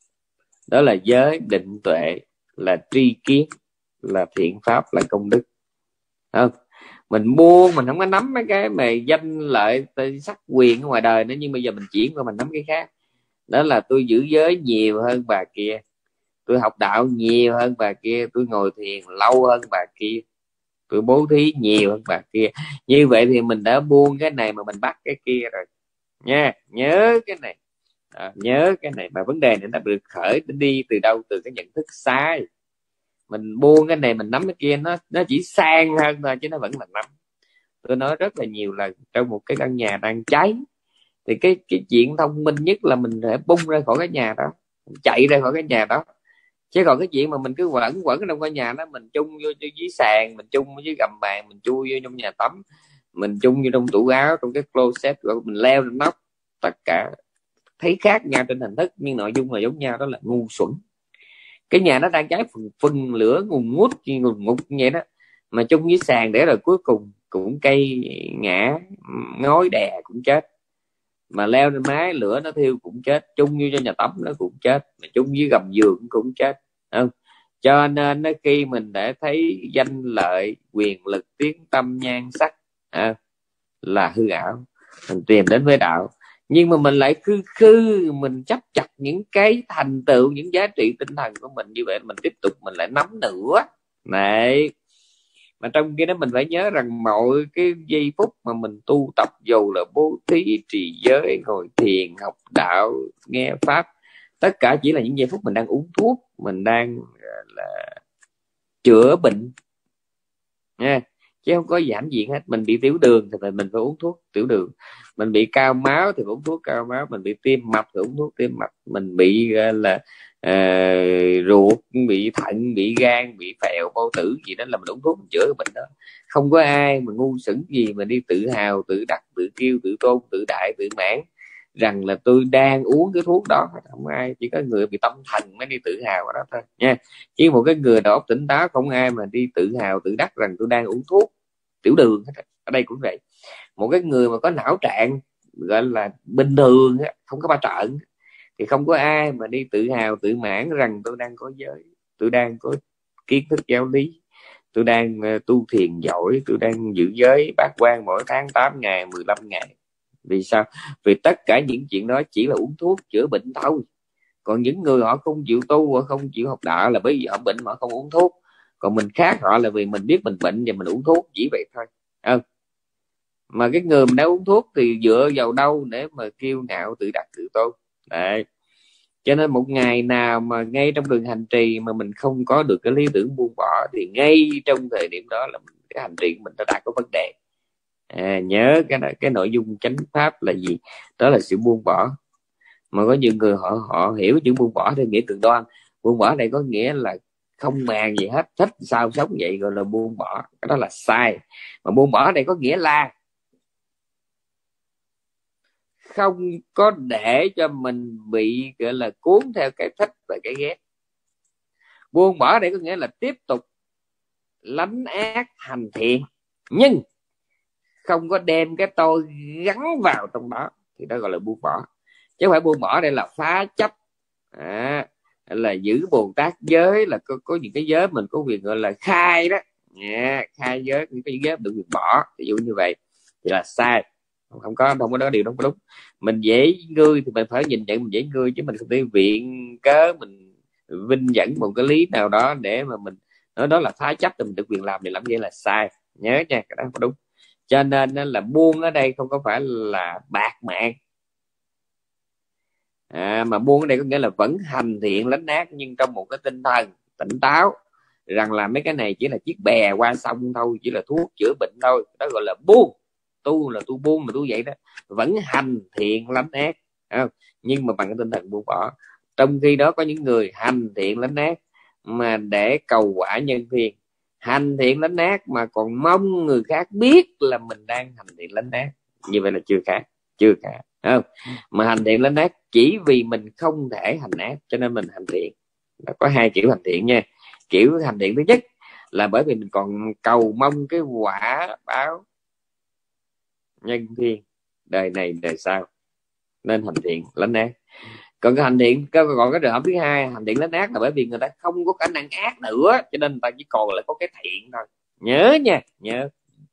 Đó là giới, định tuệ, là tri kiến, là thiện pháp, là công đức. Không? Mình buông, mình không có nắm mấy cái mà danh lợi sắc quyền ở ngoài đời nữa, nhưng bây giờ mình chuyển qua mình nắm cái khác. Đó là tôi giữ giới nhiều hơn bà kia, tôi học đạo nhiều hơn bà kia, tôi ngồi thiền lâu hơn bà kia, tôi bố thí nhiều hơn bà kia. Như vậy thì mình đã buông cái này mà mình bắt cái kia rồi nha. Nhớ cái này. Nhớ cái này. Mà vấn đề này nó được khởi đi từ đâu? Từ cái nhận thức sai. Mình buông cái này mình nắm cái kia, nó chỉ sang hơn thôi chứ nó vẫn là nắm. Tôi nói rất là nhiều là trong một cái căn nhà đang cháy thì cái chuyện thông minh nhất là mình phải bung ra khỏi cái nhà đó, chạy ra khỏi cái nhà đó. Chứ còn cái chuyện mà mình cứ quẩn trong cái nhà đó, mình chung vô dưới sàn, mình chung dưới gầm bàn, mình chui vô trong nhà tắm, mình chung vô trong tủ áo, trong cái closet, rồi mình leo lên nóc, tất cả thấy khác nhau trên hình thức nhưng nội dung là giống nhau, đó là ngu xuẩn. Cái nhà nó đang cháy phừng lửa ngùn ngút như vậy đó, mà chung với sàn để rồi cuối cùng cũng cây ngã, ngói đè cũng chết, mà leo lên mái lửa nó thiêu cũng chết, chung như cho nhà tắm nó cũng chết, mà chung với gầm giường cũng chết. Không? Cho nên khi mình đã thấy danh lợi, quyền lực, tiếng tâm, nhan sắc là hư ảo, mình tìm đến với đạo. Nhưng mà mình lại khư mình chấp chặt những cái thành tựu, những giá trị tinh thần của mình, như vậy mình tiếp tục mình lại nắm nữa này. Mà trong khi đó mình phải nhớ rằng mọi cái giây phút mà mình tu tập, dù là bố thí, trì giới, ngồi thiền, học đạo, nghe pháp, tất cả chỉ là những giây phút mình đang uống thuốc, mình đang là chữa bệnh nha, chứ không có giảm gì hết. Mình bị tiểu đường thì mình phải uống thuốc tiểu đường, mình bị cao máu thì phải uống thuốc cao máu, mình bị tim mạch thì uống thuốc tim mạch, mình bị ruột, bị thận, bị gan, bị phèo, bao tử gì đó là mình uống thuốc mình chữa cái bệnh đó. Không có ai mà ngu xuẩn gì mà đi tự hào, tự đắc, tự kiêu, tự tôn, tự đại, tự mãn rằng là tôi đang uống cái thuốc đó. Không ai, chỉ có người bị tâm thần mới đi tự hào ở đó thôi nha. Chứ một cái người đầu óc tỉnh táo không ai mà đi tự hào tự đắc rằng tôi đang uống thuốc tiểu đường. Ở đây cũng vậy, một cái người mà có não trạng gọi là bình thường, không có ba trợn, thì không có ai mà đi tự hào tự mãn rằng tôi đang có giới, tôi đang có kiến thức giáo lý, tôi đang tu thiền giỏi, tôi đang giữ giới bát quan mỗi tháng 8 ngày 15 ngày. Vì sao? Vì tất cả những chuyện đó chỉ là uống thuốc chữa bệnh thôi. Còn những người họ không chịu tu, họ không chịu học đạo là bởi vì họ bệnh mà họ không uống thuốc. Còn mình khác họ là vì mình biết mình bệnh và mình uống thuốc, chỉ vậy thôi. Mà cái người mà đã uống thuốc thì dựa vào đâu để mà kiêu ngạo tự đặt tự tôn. Đấy, cho nên một ngày nào mà ngay trong đường hành trì mà mình không có được cái lý tưởng buông bỏ thì ngay trong thời điểm đó là cái hành trì của mình đã có vấn đề. Nhớ cái nội dung chánh pháp là gì? Đó là sự buông bỏ. Mà có nhiều người họ hiểu chữ buông bỏ theo nghĩa cực đoan. Buông bỏ đây có nghĩa là không màng gì hết, thích sao sống vậy gọi là buông bỏ. Cái đó là sai. Mà buông bỏ đây có nghĩa là không có để cho mình bị gọi là cuốn theo cái thích và cái ghét. Buông bỏ đây có nghĩa là tiếp tục lánh ác hành thiện, nhưng không có đem cái tôi gắn vào trong đó, thì đó gọi là buông bỏ. Chứ không phải buông bỏ đây là phá chấp, là giữ Bồ Tát giới, là có những cái giới mình có quyền gọi là khai đó, khai giới, những cái giới được quyền bỏ, ví dụ như vậy thì là sai. Không có đó, điều đó không có đúng. Mình dễ ngươi thì mình phải nhìn nhận mình dễ ngươi, chứ mình không thể viện cớ mình vinh dẫn một cái lý nào đó để mà mình nói đó là phá chấp thì mình được quyền làm, thì làm vậy là sai. Nhớ nha, cái đó không có đúng. Cho nên là buông ở đây không có phải là bạc mạng, mà buông ở đây có nghĩa là vẫn hành thiện lánh ác, nhưng trong một cái tinh thần tỉnh táo rằng là mấy cái này chỉ là chiếc bè qua sông thôi, chỉ là thuốc chữa bệnh thôi. Đó gọi là buông. Tu là tu buông, là tu vậy đó, vẫn hành thiện lánh ác, nhưng mà bằng cái tinh thần buông bỏ. Trong khi đó có những người hành thiện lánh ác mà để cầu quả nhân thiên, hành thiện lánh ác mà còn mong người khác biết là mình đang hành thiện lánh ác, như vậy là chưa khác, không? Mà hành thiện lánh ác chỉ vì mình không thể hành ác cho nên mình hành thiện. Có hai kiểu hành thiện nha. Kiểu hành thiện thứ nhất là bởi vì mình còn cầu mong cái quả báo nhân thiên đời này đời sau nên hành thiện lánh ác. Còn cái hành thiện, còn cái trường hợp thứ hai, hành thiện lánh ác là bởi vì người ta không có khả năng ác nữa cho nên người ta chỉ còn lại có cái thiện thôi. Nhớ nha, nhớ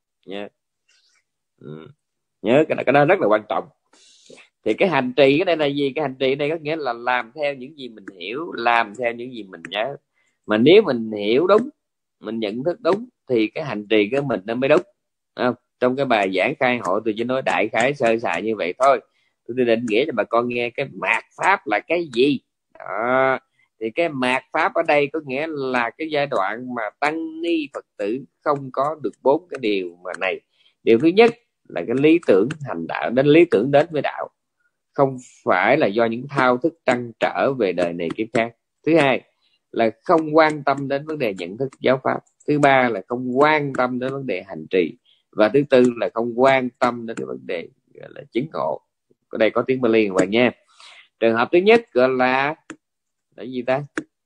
cái đó rất là quan trọng. Thì cái hành trì cái đây là gì? Cái hành trì đây có nghĩa là làm theo những gì mình hiểu, làm theo những gì mình nhớ. Mà nếu mình hiểu đúng, mình nhận thức đúng thì cái hành trì của mình nó mới đúng, không? Trong cái bài giảng khai hội tôi chỉ nói đại khái sơ sài như vậy thôi. Tôi định nghĩa cho bà con nghe cái mạt pháp là cái gì đó. Thì cái mạt pháp ở đây có nghĩa là cái giai đoạn mà tăng ni Phật tử không có được 4 cái điều mà này. Điều thứ nhất là cái lý tưởng hành đạo, đến lý tưởng đến với đạo không phải là do những thao thức trăn trở về đời này kiếp khác. Thứ hai là không quan tâm đến vấn đề nhận thức giáo pháp. Thứ ba là không quan tâm đến vấn đề hành trì. Và thứ tư là không quan tâm đến cái vấn đề gọi là chứng ngộ. Ở đây có tiếng Bali các bạn nha. Trường hợp thứ nhất gọi là gì ta?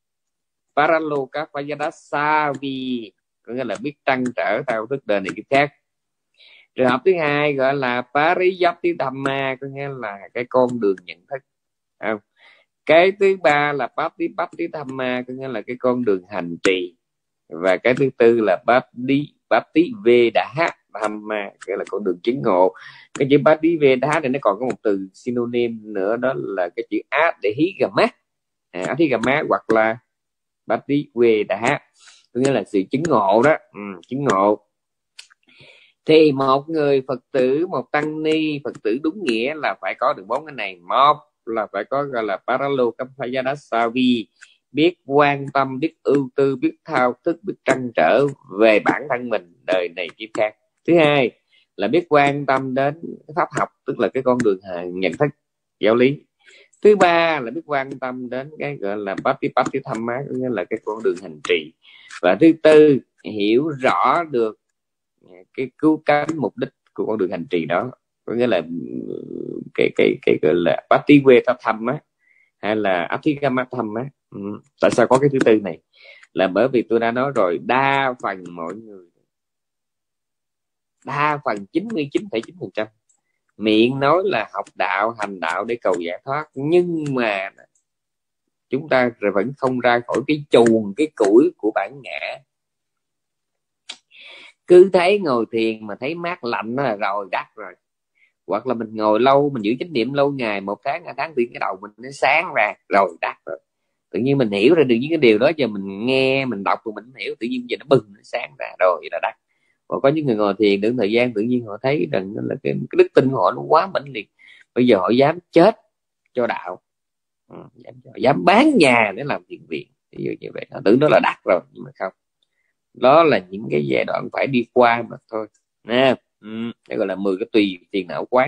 Paralokapayasavi, có nghĩa là biết trăn trở thao thức đời này kiếp khác. Trường hợp thứ hai gọi là Pariyapti Dhamma, có nghĩa là cái con đường nhận thức, không? Cái thứ ba là Patipatti Dhamma, có nghĩa là cái con đường hành trì. Và cái thứ tư là Bhakti Vedha Dhamma, nghĩa là con đường chứng ngộ. Cái chữ Bhakti Vedha này nó còn có một từ synonym nữa, đó là cái chữ Adhigama, Adhigama hoặc là Bhakti Vedha, có nghĩa là sự chứng ngộ đó, chứng ngộ. Thì một người Phật tử, một tăng ni Phật tử đúng nghĩa là phải có được 4 cái này. Một là phải có gọi là Paralokapayasavi, biết quan tâm, biết ưu tư, biết thao thức, biết trăn trở về bản thân mình đời này kiếp khác. Thứ hai là biết quan tâm đến pháp học, tức là cái con đường nhận thức giáo lý. Thứ ba là biết quan tâm đến cái gọi là Patipatti Dhamma, nghĩa là cái con đường hành trì. Và thứ tư hiểu rõ được cái cứu cánh mục đích của con đường hành trì đó, có nghĩa là cái gọi là Pativedha Dhamma hay là Adhigama Dhamma. Tại sao có cái thứ tư này? Là bởi vì tôi đã nói rồi, đa phần mọi người, đa phần 99,9% miệng nói là học đạo hành đạo để cầu giải thoát, nhưng mà chúng ta vẫn không ra khỏi cái chuồng, cái củi của bản ngã. Cứ thấy ngồi thiền mà thấy mát lạnh là rồi đắt rồi. Hoặc là mình ngồi lâu, mình giữ chánh niệm lâu ngày, 1 tháng 2 tháng thì cái đầu mình nó sáng ra rồi đắt rồi. Tự nhiên mình hiểu ra được những cái điều đó, giờ mình nghe mình đọc rồi mình hiểu, tự nhiên giờ nó bừng nó sáng ra rồi là đắt. Và có những người ngồi thiền đến thời gian tự nhiên họ thấy rằng là cái đức tin của họ nó quá mãnh liệt, bây giờ họ dám chết cho đạo, dám bán nhà để làm thiền viện, ví dụ như vậy. Họ tưởng đó là đạt rồi, nhưng mà không, đó là những cái giai đoạn phải đi qua mà thôi nè. Đây gọi là 10 cái tùy phiền não quán.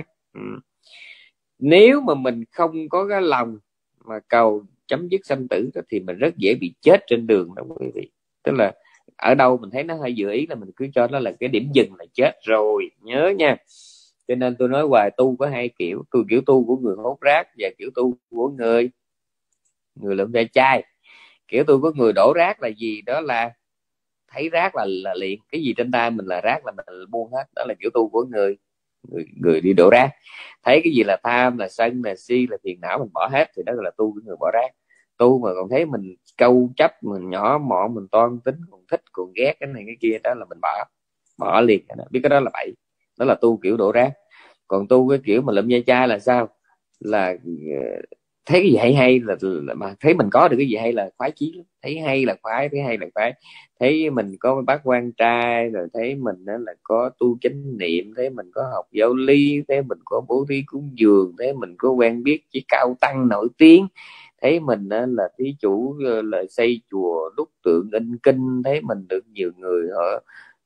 Nếu mà mình không có cái lòng mà cầu chấm dứt sanh tử thì mình rất dễ bị chết trên đường đó quý vị. Tức là ở đâu mình thấy nó hơi dự ý là mình cứ cho nó là cái điểm dừng là chết rồi, nhớ nha. Cho nên tôi nói hoài, tu có hai kiểu, kiểu tu của người hốt rác và kiểu tu của người lượm ve chai. Kiểu tu của người đổ rác là gì? Đó là thấy rác là liền, cái gì trên tay mình là rác là mình buông hết. Đó là kiểu tu của người đi đổ rác. Thấy cái gì là tham, là sân, là si, là phiền não mình bỏ hết, thì đó là tu của người bỏ rác. Tu mà còn thấy mình câu chấp, mình nhỏ mọn, mình toan tính, còn thích còn ghét cái này cái kia, đó là mình bỏ liền. Biết cái đó là bậy, đó là tu kiểu đổ rác. Còn tu cái kiểu mà lụm ve chai là sao? Là thấy cái gì hay là mà thấy mình có được cái gì hay là khoái chí lắm. Thấy hay là khoái, thấy hay là khoái. Thấy mình có bác quan trai, rồi thấy mình đó là có tu chánh niệm, thấy mình có học giáo lý, thấy mình có bố thí cúng dường, thấy mình có quen biết với cao tăng nổi tiếng, thấy mình đó là thí chủ là xây chùa đúc tượng in kinh, thấy mình được nhiều người họ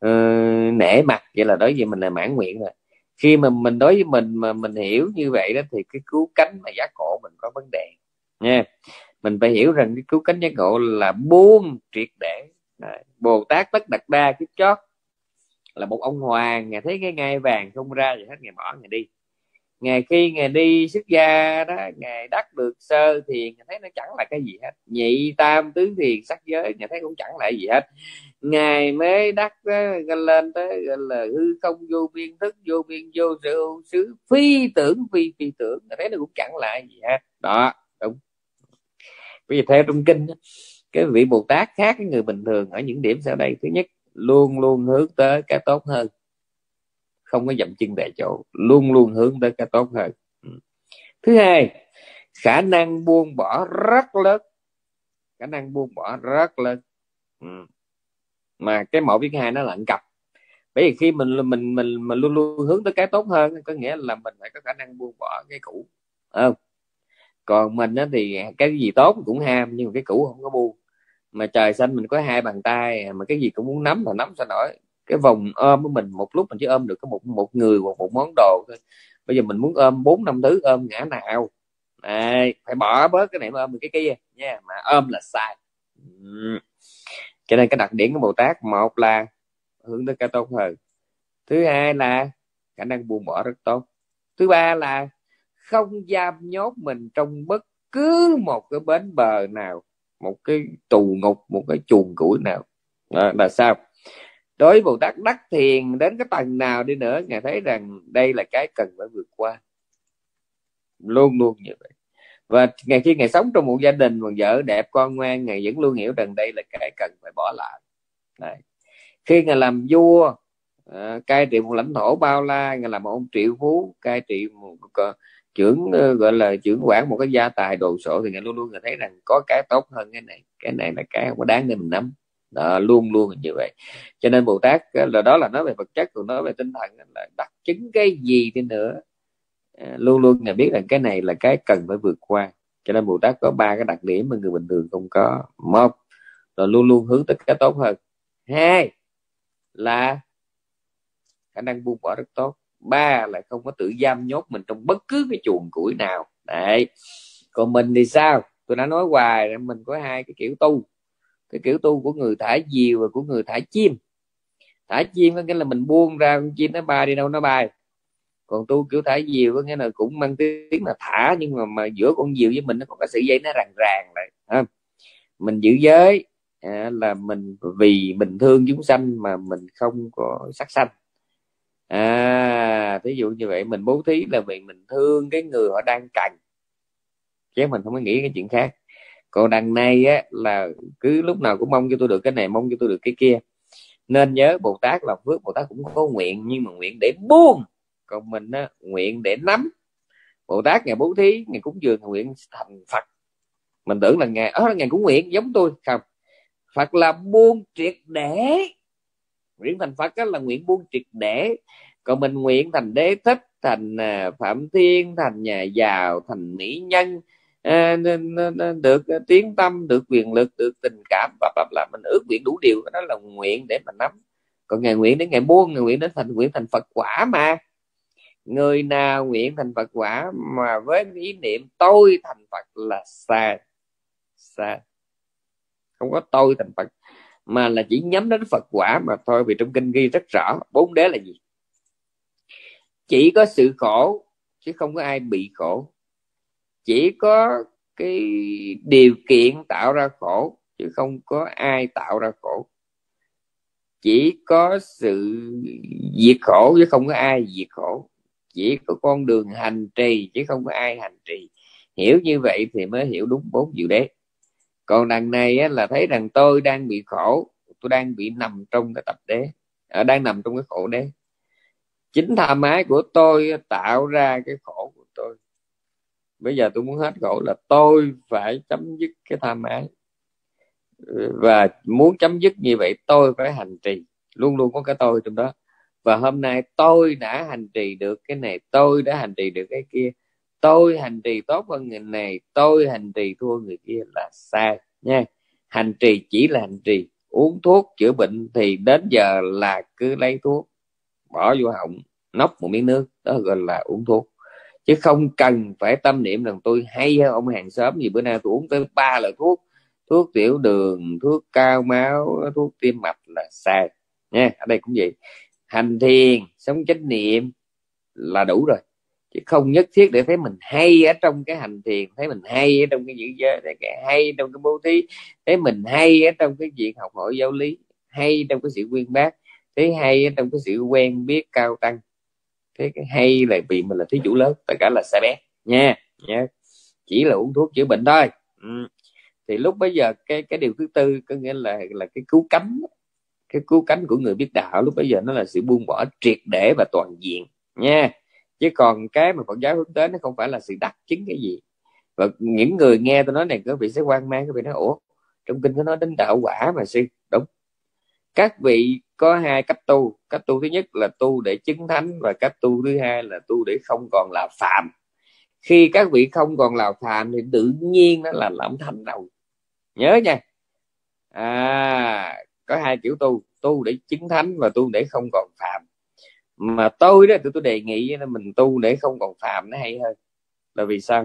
nể mặt, vậy là đối với mình là mãn nguyện rồi. Khi mà mình đối với mình mà mình hiểu như vậy đó, thì cái cứu cánh mà giác ngộ mình có vấn đề nha. Mình phải hiểu rằng cái cứu cánh giác ngộ là buông triệt để. Bồ Tát Tất Đạt Đa kiếp chót là một ông hoàng, ngài thấy cái ngai vàng không ra gì hết, ngài bỏ ngài đi. Ngày khi ngài đi xuất gia đó, ngài đắc được sơ thiền, ngài thấy nó chẳng là cái gì hết. Nhị tam tứ thiền sắc giới, ngài thấy cũng chẳng là gì hết. Ngài mới đắc lên tới gọi là hư không vô biên, thức vô biên, vô sự xứ phi tưởng, phi tưởng, ngài thấy nó cũng chẳng là gì hết. Đó, đúng. Vì theo trong kinh, cái vị Bồ Tát khác cái người bình thường ở những điểm sau đây. Thứ nhất, luôn luôn hướng tới cái tốt hơn, không có dậm chân tại chỗ, luôn luôn hướng tới cái tốt hơn. Thứ hai, khả năng buông bỏ rất lớn, khả năng buông bỏ rất lớn. Mà cái một với cái hai nó là cặp. Bởi vì khi mình luôn luôn hướng tới cái tốt hơn, có nghĩa là mình phải có khả năng buông bỏ cái cũ, không? Còn mình á thì cái gì tốt cũng ham, nhưng mà cái cũ không có buông. Mà trời xanh mình có hai bàn tay, mà cái gì cũng muốn nắm, mà nắm sao nổi. Cái vòng ôm của mình một lúc mình chỉ ôm được có một người hoặc một món đồ thôi. Bây giờ mình muốn ôm 4-5 thứ, ôm ngã nào. Phải bỏ bớt cái này mà ôm được cái kia nha, mà ôm là sai. Cho nên cái đặc điểm của Bồ Tát, một là hướng tới cái tốt hơn, thứ hai là khả năng buông bỏ rất tốt, thứ ba là không giam nhốt mình trong bất cứ một cái bến bờ nào, một cái tù ngục, một cái chuồng củi nào. Đó là sao? Đối với Bồ Tát đắc thiền đến cái tầng nào đi nữa, ngài thấy rằng đây là cái cần phải vượt qua, luôn luôn như vậy. Và ngày khi ngài sống trong một gia đình mà vợ đẹp con ngoan, ngài vẫn luôn hiểu rằng đây là cái cần phải bỏ lại. Đấy. Khi ngài làm vua, cai trị một lãnh thổ bao la, ngài làm một ông triệu phú, cai trị một trưởng gọi là trưởng quản một cái gia tài đồ sộ, thì ngài luôn luôn ngài thấy rằng có cái tốt hơn cái này là cái không có đáng để mình nắm. Đó, luôn luôn như vậy. Cho nên Bồ Tát là đó là nói về vật chất, còn nói về tinh thần là đắc chứng cái gì đi nữa, luôn luôn ngài biết rằng cái này là cái cần phải vượt qua. Cho nên Bồ Tát có ba cái đặc điểm mà người bình thường không có. Một là luôn luôn hướng tới cái tốt hơn, hai là khả năng buông bỏ rất tốt, ba là không có tự giam nhốt mình trong bất cứ cái chuồng củi nào. Đấy. Còn mình thì sao? Tôi đã nói hoài, mình có hai cái kiểu tu. Cái kiểu tu của người thả diều và của người thả chim. Thả chim có nghĩa là mình buông ra con chim nó bay đi đâu nó bay. Còn tu kiểu thả diều có nghĩa là cũng mang tiếng là thả, nhưng mà giữa con diều với mình nó còn có sợi dây nó ràng ràng lại. Mình giữ giới là mình vì mình thương chúng sanh mà mình không có sát sanh. Thí dụ như vậy, mình bố thí là vì mình thương cái người họ đang cần, chứ mình không có nghĩ cái chuyện khác. Còn đằng này á là cứ lúc nào cũng mong cho tôi được cái này, mong cho tôi được cái kia. Nên nhớ Bồ Tát là phước, Bồ Tát cũng có nguyện, nhưng mà nguyện để buông, còn mình á nguyện để nắm. Bồ Tát ngày bố thí, ngày cúng dường, nguyện thành Phật. Mình tưởng là ngày cũng nguyện giống tôi, không. Phật là buông triệt để, Nguyện thành Phật là nguyện buông triệt để. Còn mình nguyện thành Đế Thích, thành Phạm Thiên, thành nhà giàu, thành mỹ nhân, được tiếng tâm, được quyền lực, được tình cảm, là mình ước nguyện đủ điều, đó là nguyện để mình nắm. Còn ngày nguyện đến ngày buông, ngày nguyện đến nguyện thành Phật quả mà. Người nào nguyện thành Phật quả mà với ý niệm tôi thành Phật là sai. Không có tôi thành Phật, mà là chỉ nhắm đến Phật quả mà thôi. Vì trong kinh ghi rất rõ 4 đế là gì? Chỉ có sự khổ chứ không có ai bị khổ. Chỉ có cái điều kiện tạo ra khổ chứ không có ai tạo ra khổ. Chỉ có sự diệt khổ chứ không có ai diệt khổ. Chỉ có con đường hành trì chứ không có ai hành trì. Hiểu như vậy thì mới hiểu đúng 4 diệu đế. Còn đằng này á, là thấy rằng tôi đang bị khổ, tôi đang bị nằm trong cái tập đế, đang nằm trong cái khổ đế. Chính tham ái của tôi tạo ra cái khổ của tôi. Bây giờ tôi muốn hết khổ là tôi phải chấm dứt cái tham ái. Và muốn chấm dứt như vậy tôi phải hành trì. Luôn luôn có cái tôi trong đó. Và hôm nay tôi đã hành trì được cái này, tôi đã hành trì được cái kia. Tôi hành trì tốt hơn người này, tôi hành trì thua người kia là sai nha. Hành trì chỉ là hành trì. Uống thuốc chữa bệnh thì đến giờ là cứ lấy thuốc bỏ vô họng, nốc một miếng nước, đó gọi là uống thuốc. Chứ không cần phải tâm niệm rằng tôi hay hơn ông hàng xóm gì, bữa nay tôi uống tới 3 loại thuốc, thuốc tiểu đường, thuốc cao máu, thuốc tim mạch là sai nha. Ở đây cũng vậy, hành thiền sống chánh niệm là đủ rồi, chứ không nhất thiết để thấy mình hay ở trong cái hành thiền, thấy mình hay ở trong cái giữ giới, thấy cái hay trong cái bố thí, thấy mình hay ở trong cái chuyện học hỏi giáo lý, hay trong cái sự uyên bác, thấy hay ở trong cái sự quen biết cao tăng. Thế cái hay là vì mình là thí chủ lớn, tất cả là sai bé nha. Chỉ là uống thuốc chữa bệnh thôi. Thì lúc bây giờ cái điều thứ tư có nghĩa là cái cứu cánh. Cái cứu cánh của người biết đạo lúc bây giờ nó là sự buông bỏ triệt để và toàn diện nha. Chứ còn cái mà Phật giáo hướng tới nó không phải là sự đắc chứng cái gì. Và những người nghe tôi nói này có vị sẽ hoang mang, các vị nói ủa trong kinh có nói đến đạo quả mà sư. Đúng, các vị có 2 cách tu. Cách tu thứ nhất là tu để chứng thánh, và cách tu thứ hai là tu để không còn là phàm. Khi các vị không còn là phàm thì tự nhiên nó là làm thánh rồi, nhớ nha. Có 2 kiểu tu, tu để chứng thánh và tu để không còn phàm. Mà tôi đó, tôi đề nghị là mình tu để không còn phàm nó hay hơn. Là vì sao?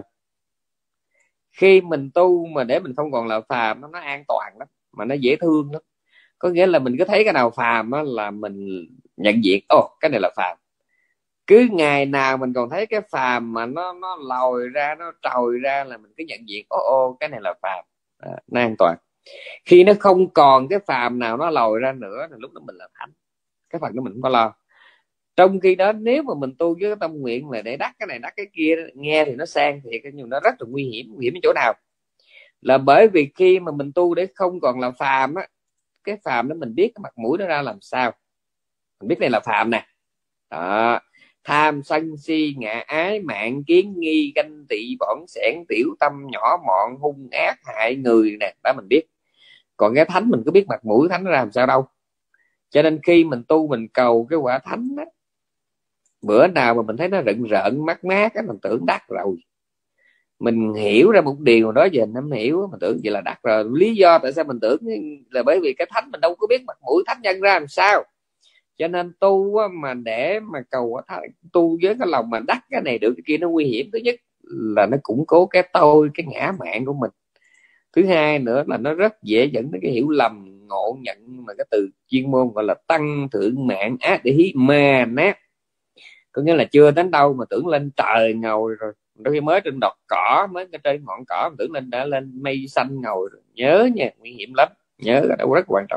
Khi mình tu mà để mình không còn là phàm nó an toàn lắm, mà nó dễ thương lắm. Có nghĩa là mình cứ thấy cái nào phàm á là mình nhận diện cái này là phàm. Cứ ngày nào mình còn thấy cái phàm mà nó lòi ra, nó trồi ra là mình cứ nhận diện cái này là phàm, nó an toàn. Khi nó không còn cái phàm nào nó lòi ra nữa thì lúc đó mình là thánh, cái phần đó mình không có lo. Trong khi đó nếu mà mình tu với cái tâm nguyện là để đắc cái này đắc cái kia, nghe thì nó sang thiệt nhưng nó rất là nguy hiểm. Nguy hiểm ở chỗ nào? Là bởi vì khi mà mình tu để không còn là phàm á, cái phàm đó mình biết cái mặt mũi nó ra làm sao, mình biết đây là phàm nè. Đó, tham sân si ngã ái mạn kiến nghi ganh tị bỏn sẻn tiểu tâm nhỏ mọn hung ác hại người nè, đó mình biết. Còn cái thánh mình có biết mặt mũi thánh ra làm sao đâu. Cho nên khi mình tu mình cầu cái quả thánh á, bữa nào mà mình thấy nó rợn rợn mát mát á, mình tưởng đắc rồi. Mình hiểu ra một điều đó giờ nó hiểu, mình tưởng vậy là đắc rồi. Lý do tại sao mình tưởng là bởi vì cái thánh mình đâu có biết mặt mũi thánh nhân ra làm sao. Cho nên tu mà để mà cầu tu với cái lòng mà đắc cái này được cái kia nó nguy hiểm. Thứ nhất là nó củng cố cái tôi, cái ngã mạn của mình. Thứ hai nữa là nó rất dễ dẫn đến cái hiểu lầm ngộ nhận, mà cái từ chuyên môn gọi là tăng thượng mạng ác để hí ma nát. Có nghĩa là chưa đến đâu mà tưởng lên trời ngồi rồi, đôi khi mới trên đọt cỏ, mới trên ngọn cỏ mà tưởng lên đã lên mây xanh ngồi rồi. Nhớ nha, nguy hiểm lắm, nhớ cái đó rất quan trọng.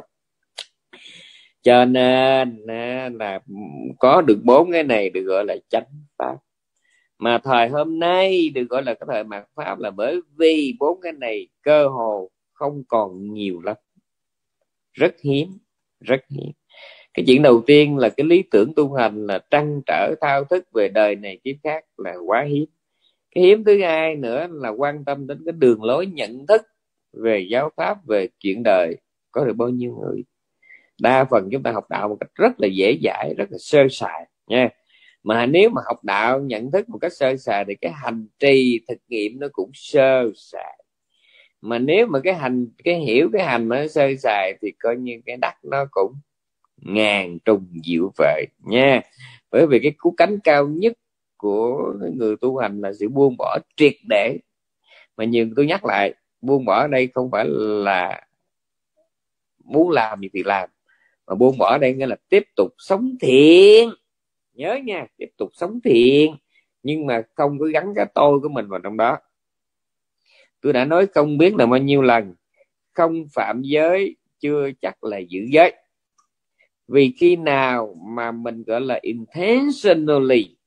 Cho nên là có được 4 cái này được gọi là chánh pháp. Mà thời hôm nay được gọi là cái thời mạt pháp là bởi vì 4 cái này cơ hồ không còn nhiều lắm, rất hiếm. Cái chuyện đầu tiên là cái lý tưởng tu hành là trăn trở thao thức về đời này kiếp khác là quá hiếm. Cái hiếm thứ hai nữa là quan tâm đến cái đường lối nhận thức về giáo pháp, về chuyện đời, có được bao nhiêu người. Đa phần chúng ta học đạo một cách rất là dễ dãi, rất là sơ sài nha. Mà nếu mà học đạo nhận thức một cách sơ sài thì cái hành trì thực nghiệm nó cũng sơ sài. Mà nếu mà cái hiểu cái hành mà nó sơ sài thì coi như cái đắc nó cũng ngàn trùng diệu vời nha. Bởi vì cái cú cánh cao nhất của người tu hành là sự buông bỏ triệt để. Mà nhiều tôi nhắc lại, buông bỏ ở đây không phải là muốn làm gì thì làm, mà buông bỏ ở đây nghĩa là tiếp tục sống thiện. Nhớ nha, tiếp tục sống thiện, nhưng mà không có gắn cái tôi của mình vào trong đó. Tôi đã nói không biết là bao nhiêu lần, không phạm giới chưa chắc là giữ giới. Vì khi nào mà mình gọi là intentionally,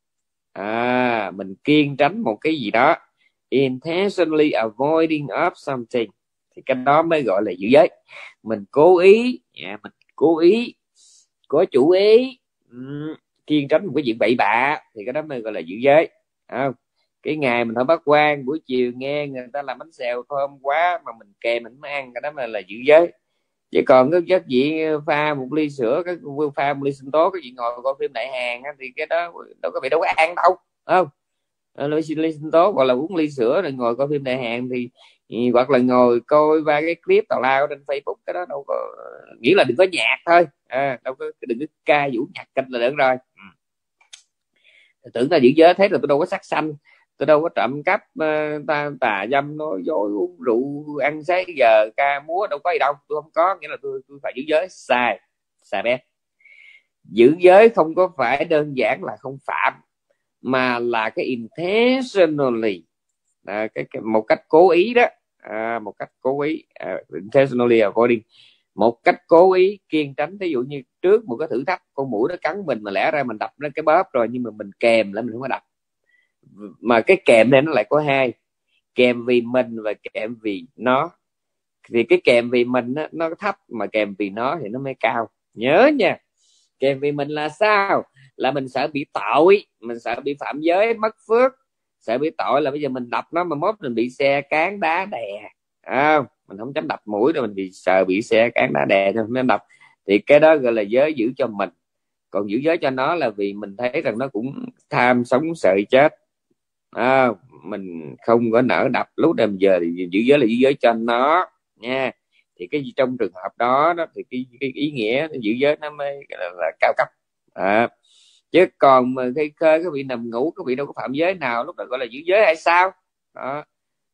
mình kiêng tránh một cái gì đó, intentionally avoiding of something, thì cái đó mới gọi là giữ giới. Mình cố ý, mình cố ý, có chủ ý kiêng tránh một cái chuyện bậy bạ thì cái đó mới gọi là giữ giới. Cái ngày mình hỏi bác quan, buổi chiều nghe người ta làm bánh xèo thơm quá mà mình kèm mình mới ăn, cái đó mới là giữ giới. Chứ còn cái giấc gì pha một ly sữa, cái pha một ly sinh tố, cái gì ngồi coi phim đại hàng thì cái đó đâu có bị đâu có ăn đâu, không? Ly sinh tố hoặc là uống ly sữa rồi ngồi coi phim đại hàng thì hoặc là ngồi coi ba cái clip tào lao trên Facebook, cái đó đâu có, nghĩa là đừng có nhạc thôi, đâu có, đừng có ca vũ nhạc kịch là được rồi. Tưởng là giữ giới, thế rồi tôi đâu có sắc xanh, tôi đâu có trộm cắp, tà dâm, nói dối, uống rượu, ăn sáng giờ, ca múa, đâu có gì đâu, tôi không có, nghĩa là tôi phải giữ giới. Sai bé. Giữ giới không có phải đơn giản là không phạm, mà là cái intentionally, một cách cố ý đó, một cách cố ý, intentionally avoiding, một cách cố ý kiêng tránh. Ví dụ như trước một cái thử thách, con muỗi nó cắn mình mà lẽ ra mình đập nó cái bóp rồi, nhưng mà mình kèm lại, mình không có đập. Mà cái kèm này nó lại có hai, kèm vì mình và kèm vì nó. Thì cái kèm vì mình nó thấp, mà kèm vì nó thì nó mới cao. Nhớ nha, kèm vì mình là sao? Là mình sợ bị tội, mình sợ bị phạm giới mất phước, sợ bị tội là bây giờ mình đập nó mà mốt mình bị xe cán đá đè, mình không dám đập mũi rồi, mình bị sợ bị xe cán đá đè cho nên đập. Thì cái đó gọi là giới giữ cho mình. Còn giữ giới cho nó là vì mình thấy rằng nó cũng tham sống sợ chết, mình không có nỡ đập lúc đêm giờ, thì giữ giới là giữ giới cho nó nha. Thì cái trong trường hợp đó thì cái ý nghĩa giữ giới nó mới là cao cấp. Chứ còn mà khi khơi các vị nằm ngủ, các vị đâu có phạm giới nào, lúc đó gọi là giữ giới hay sao? Đó.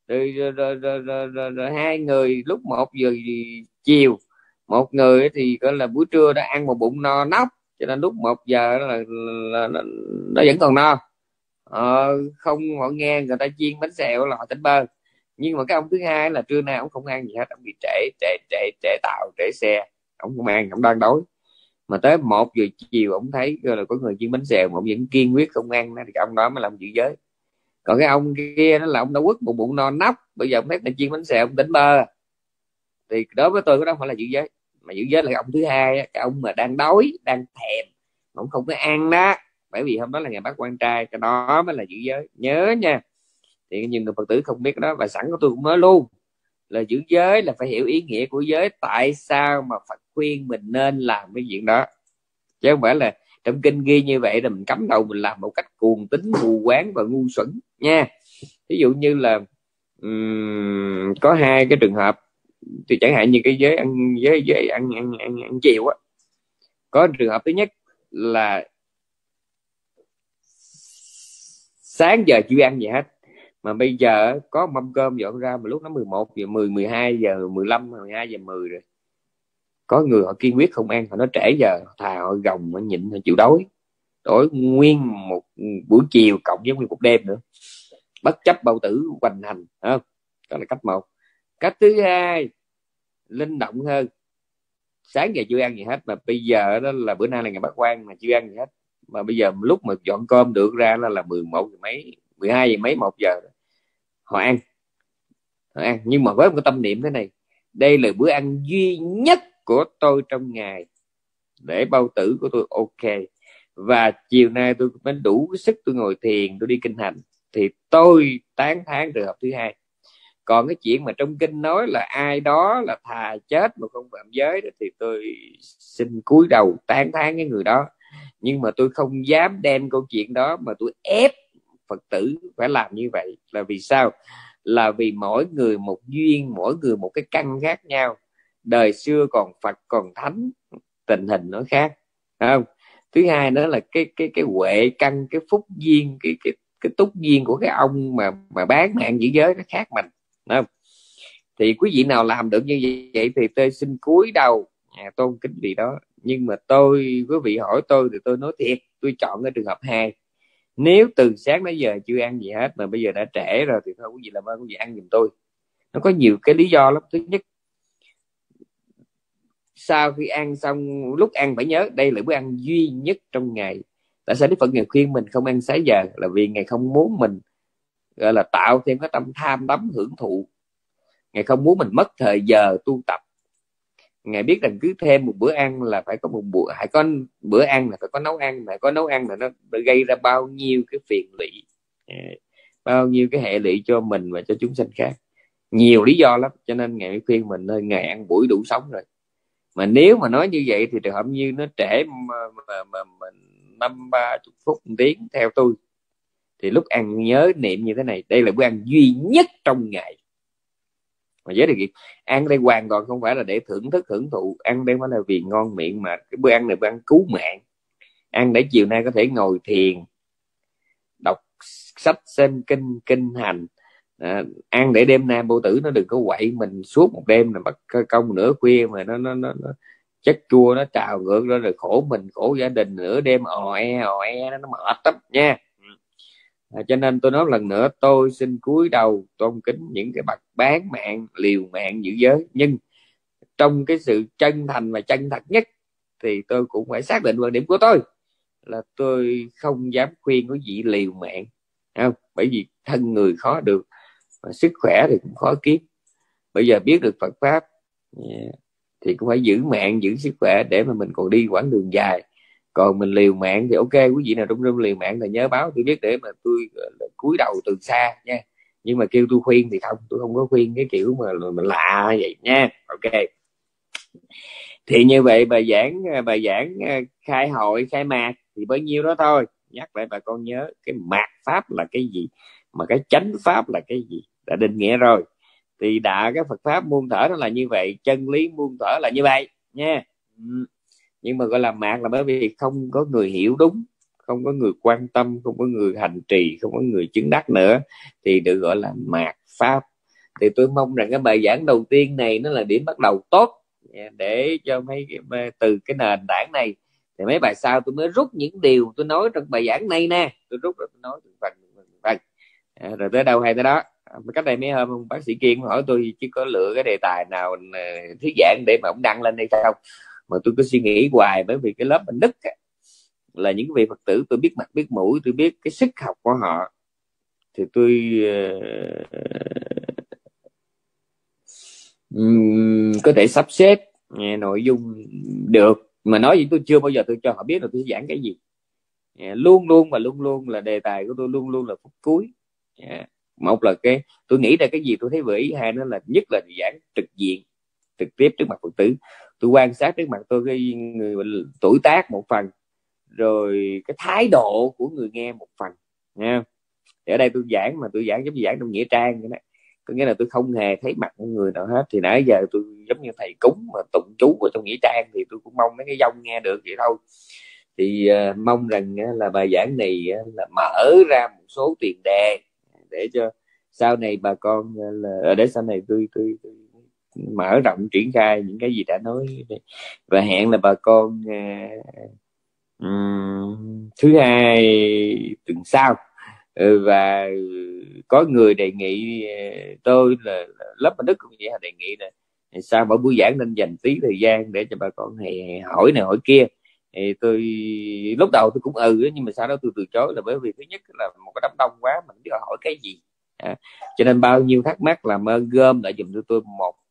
Rồi hai người lúc 1 giờ chiều, một người thì gọi là buổi trưa đã ăn một bụng no nóc, cho nên lúc 1 giờ là nó vẫn còn no. Không, họ nghe người ta chiên bánh xèo là họ tỉnh bơ. Nhưng mà cái ông thứ hai là trưa nay ông không ăn gì hết, ông bị trễ tàu, trễ xe, ông không ăn, ông đang đói. Mà tới 1 giờ chiều ông thấy là có người chiên bánh xèo mà ông vẫn kiên quyết không ăn, thì ông đó mới làm giữ giới. Còn cái ông kia nó là ông đã quất một bụng no nóc, bây giờ ông thấy người chiên bánh xèo ông tỉnh bơ, thì đối với tôi cái đó phải là giữ giới. Mà giữ giới là cái ông thứ hai, cái ông mà đang đói, đang thèm, ông không có ăn đó, bởi vì hôm đó là ngày bác quan trai, cái đó mới là giữ giới. Nhớ nha. Thì nhiều người Phật tử không biết đó, và sẵn của tôi cũng nói luôn là giữ giới là phải hiểu ý nghĩa của giới, tại sao mà Phật khuyên mình nên làm cái chuyện đó, chứ không phải là trong kinh ghi như vậy rồi mình cắm đầu mình làm một cách cuồng tín, mù quáng và ngu xuẩn nha. Ví dụ như là có hai cái trường hợp, thì chẳng hạn như cái giới ăn chiều á. Có trường hợp thứ nhất là sáng giờ chưa ăn gì hết, mà bây giờ có mâm cơm dọn ra mà lúc nó 11 giờ 10, 12 giờ 15, 12 giờ 10 rồi. Có người họ kiên quyết không ăn, họ nói trễ giờ, thà họ gồng, họ nhịn, họ chịu đói nguyên một buổi chiều cộng với nguyên một đêm nữa, bất chấp bao tử hoành hành, không? Đó là cách một. Cách thứ hai linh động hơn, sáng giờ chưa ăn gì hết, mà bây giờ đó là bữa nay là ngày bác quan mà chưa ăn gì hết, mà bây giờ lúc mà dọn cơm được ra là 11 giờ mấy, 12 giờ mấy, 1 giờ họ ăn. Nhưng mà với một cái tâm niệm thế này: đây là bữa ăn duy nhất của tôi trong ngày, để bao tử của tôi ok, và chiều nay tôi mới đủ sức tôi ngồi thiền, tôi đi kinh hành, thì tôi tán thán trường hợp thứ hai. Còn cái chuyện mà trong kinh nói là ai đó là thà chết mà không phạm giới đó, thì tôi xin cúi đầu tán thán cái người đó. Nhưng mà tôi không dám đem câu chuyện đó mà tôi ép Phật tử phải làm như vậy. Là vì sao? Là vì mỗi người một duyên, mỗi người một cái căn khác nhau. Đời xưa còn Phật còn Thánh, tình hình nó khác, không? Thứ hai nữa là cái huệ căn, cái phúc duyên, cái túc duyên của cái ông mà bán mạng giữ giới nó khác mình, không? Thì quý vị nào làm được như vậy thì tôi xin cúi đầu tôn kính vị đó. Nhưng mà quý vị hỏi tôi thì tôi nói thiệt, tôi chọn cái trường hợp 2. Nếu từ sáng đến giờ chưa ăn gì hết mà bây giờ đã trễ rồi thì thôi quý vị làm ơn quý vị ăn giùm tôi. Nó có nhiều cái lý do lắm. Thứ nhất, sau khi ăn xong, lúc ăn phải nhớ đây là bữa ăn duy nhất trong ngày. Tại sao Đức Phật Ngài khuyên mình không ăn 6 giờ? Là vì Ngài không muốn mình gọi là tạo thêm cái tâm tham đắm hưởng thụ. Ngài không muốn mình mất thời giờ tu tập. Ngài biết rằng cứ thêm một bữa ăn là phải có một bữa, phải có bữa ăn là phải có nấu ăn, phải có nấu ăn là nó gây ra bao nhiêu cái phiền lụy, bao nhiêu cái hệ lụy cho mình và cho chúng sanh khác. Nhiều lý do lắm, cho nên Ngài mới khuyên mình nên Ngài ăn buổi đủ sống rồi. Mà nếu mà nói như vậy thì trường hợp như nó trễ mà 50-30 phút 1 tiếng theo tôi, thì lúc ăn nhớ niệm như thế này: đây là bữa ăn duy nhất trong ngày. Mà giới điều kiện ăn đây hoàn toàn không phải là để thưởng thức hưởng thụ, ăn đây phải là vì ngon miệng, mà cái bữa ăn này bữa ăn cứu mạng. Ăn để chiều nay có thể ngồi thiền, đọc sách, xem kinh hành. Ăn để đêm nay Vô Tử nó đừng có quậy mình suốt một đêm là bắt công nửa khuya mà nó chất chua nó trào ngược ra, rồi khổ mình khổ gia đình, nửa đêm ò e nó mệt lắm nha. Cho nên tôi nói lần nữa, tôi xin cúi đầu tôn kính những cái bậc bán mạng liều mạng giữ giới. Nhưng trong cái sự chân thành và chân thật nhất thì tôi cũng phải xác định quan điểm của tôi là tôi không dám khuyên quý vị liều mạng, không? Bởi vì thân người khó được, và sức khỏe thì cũng khó kiếm. Bây giờ biết được Phật pháp thì cũng phải giữ mạng, giữ sức khỏe để mà mình còn đi quãng đường dài. Còn mình liều mạng thì ok, quý vị nào trong room liều mạng là nhớ báo tôi biết để mà tôi cúi đầu từ xa nha. Nhưng mà kêu tôi khuyên thì không, tôi không có khuyên cái kiểu mà lạ vậy nha. Ok, thì như vậy bà giảng khai hội khai mạc thì bấy nhiêu đó thôi. Nhắc lại bà con nhớ cái mạt pháp là cái gì, mà cái chánh pháp là cái gì, đã định nghĩa rồi. Thì cái Phật pháp muôn thở nó là như vậy, chân lý muôn thở là như vậy nha. Nhưng mà gọi là mạt là bởi vì không có người hiểu đúng, không có người quan tâm, không có người hành trì, không có người chứng đắc nữa, thì được gọi là mạt pháp. Thì tôi mong rằng cái bài giảng đầu tiên này nó là điểm bắt đầu tốt để cho từ cái nền tảng này thì mấy bài sau tôi mới rút những điều tôi nói trong bài giảng này nè, tôi rút rồi tôi nói từng phần. Rồi tới đâu hay tới đó. Cách đây mấy hôm bác sĩ Kiên hỏi tôi chứ có lựa cái đề tài nào thuyết giảng để mà ông đăng lên đây không, mà tôi cứ suy nghĩ hoài. Bởi vì cái lớp mình nứt là những vị Phật tử tôi biết mặt biết mũi, tôi biết cái sức học của họ, thì tôi có thể sắp xếp nội dung được. Mà nói gì tôi chưa bao giờ tôi cho họ biết là tôi giảng cái gì. Luôn luôn là đề tài của tôi luôn luôn là phút cuối. Một là cái tôi nghĩ ra cái gì tôi thấy vừa ý, hai nữa là nhất là giảng trực diện trực tiếp trước mặt Phật tử. Tôi quan sát trước mặt tôi cái người tuổi tác một phần, rồi cái thái độ của người nghe một phần nha. Thì ở đây tôi giảng mà tôi giảng giống như giảng trong nghĩa trang vậy đó, có nghĩa là tôi không hề thấy mặt của người nào hết. Thì nãy giờ tôi giống như thầy cúng mà tụng chú ở trong nghĩa trang, thì tôi cũng mong mấy cái dông nghe được vậy thôi. Thì mong rằng là bài giảng này là mở ra một số tiền đề để cho sau này bà con là để sau này tôi mở rộng triển khai những cái gì đã nói. Và hẹn là bà con thứ hai tuần sau. Và có người đề nghị tôi là lớp Minh Đức cũng vậy, đề nghị là sao mỗi buổi giảng nên dành tí thời gian để cho bà con hỏi này hỏi kia. Thì tôi lúc đầu tôi cũng nhưng mà sau đó tôi từ chối, là bởi vì thứ nhất là một cái đám đông quá mình biết hỏi cái gì. Cho nên bao nhiêu thắc mắc làm ơn gom lại giùm tôi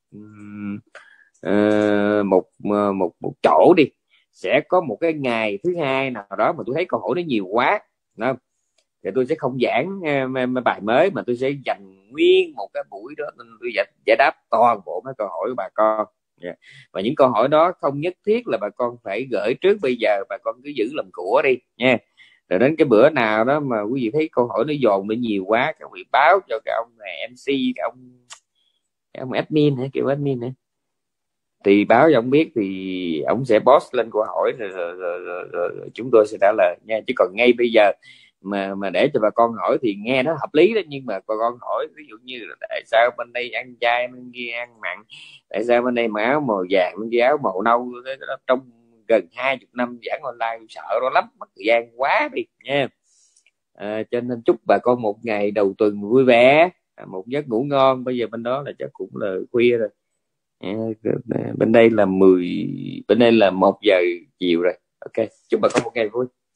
một chỗ đi. Sẽ có một cái ngày thứ hai nào đó mà tôi thấy câu hỏi nó nhiều quá, đúng không? thì tôi sẽ không giảng bài mới, mà tôi sẽ dành nguyên một cái buổi đó tôi giải đáp toàn bộ mấy câu hỏi của bà con. Yeah. Và những câu hỏi đó không nhất thiết là bà con phải gửi trước bây giờ, bà con cứ giữ làm của đi nha. Rồi đến cái bữa nào đó mà quý vị thấy câu hỏi nó dồn lên nhiều quá, các vị báo cho cái ông này MC, cái ông admin hay kiểu admin ấy, thì báo cho ông biết, thì ông sẽ post lên câu hỏi rồi chúng tôi sẽ trả lời nha. Chứ còn ngay bây giờ mà để cho bà con hỏi thì nghe nó hợp lý đó, nhưng mà bà con hỏi ví dụ như là tại sao bên đây ăn chay bên kia ăn mặn, tại sao bên đây mà áo màu vàng bên kia áo màu nâu, trong gần 20 năm giảng online sợ nó lắm, mất thời gian quá đi nha. Cho nên chúc bà con một ngày đầu tuần vui vẻ, một giấc ngủ ngon. Bây giờ bên đó là chắc cũng là khuya rồi. À, bên đây là 1 giờ chiều rồi. Ok, chúc bà con một ngày vui.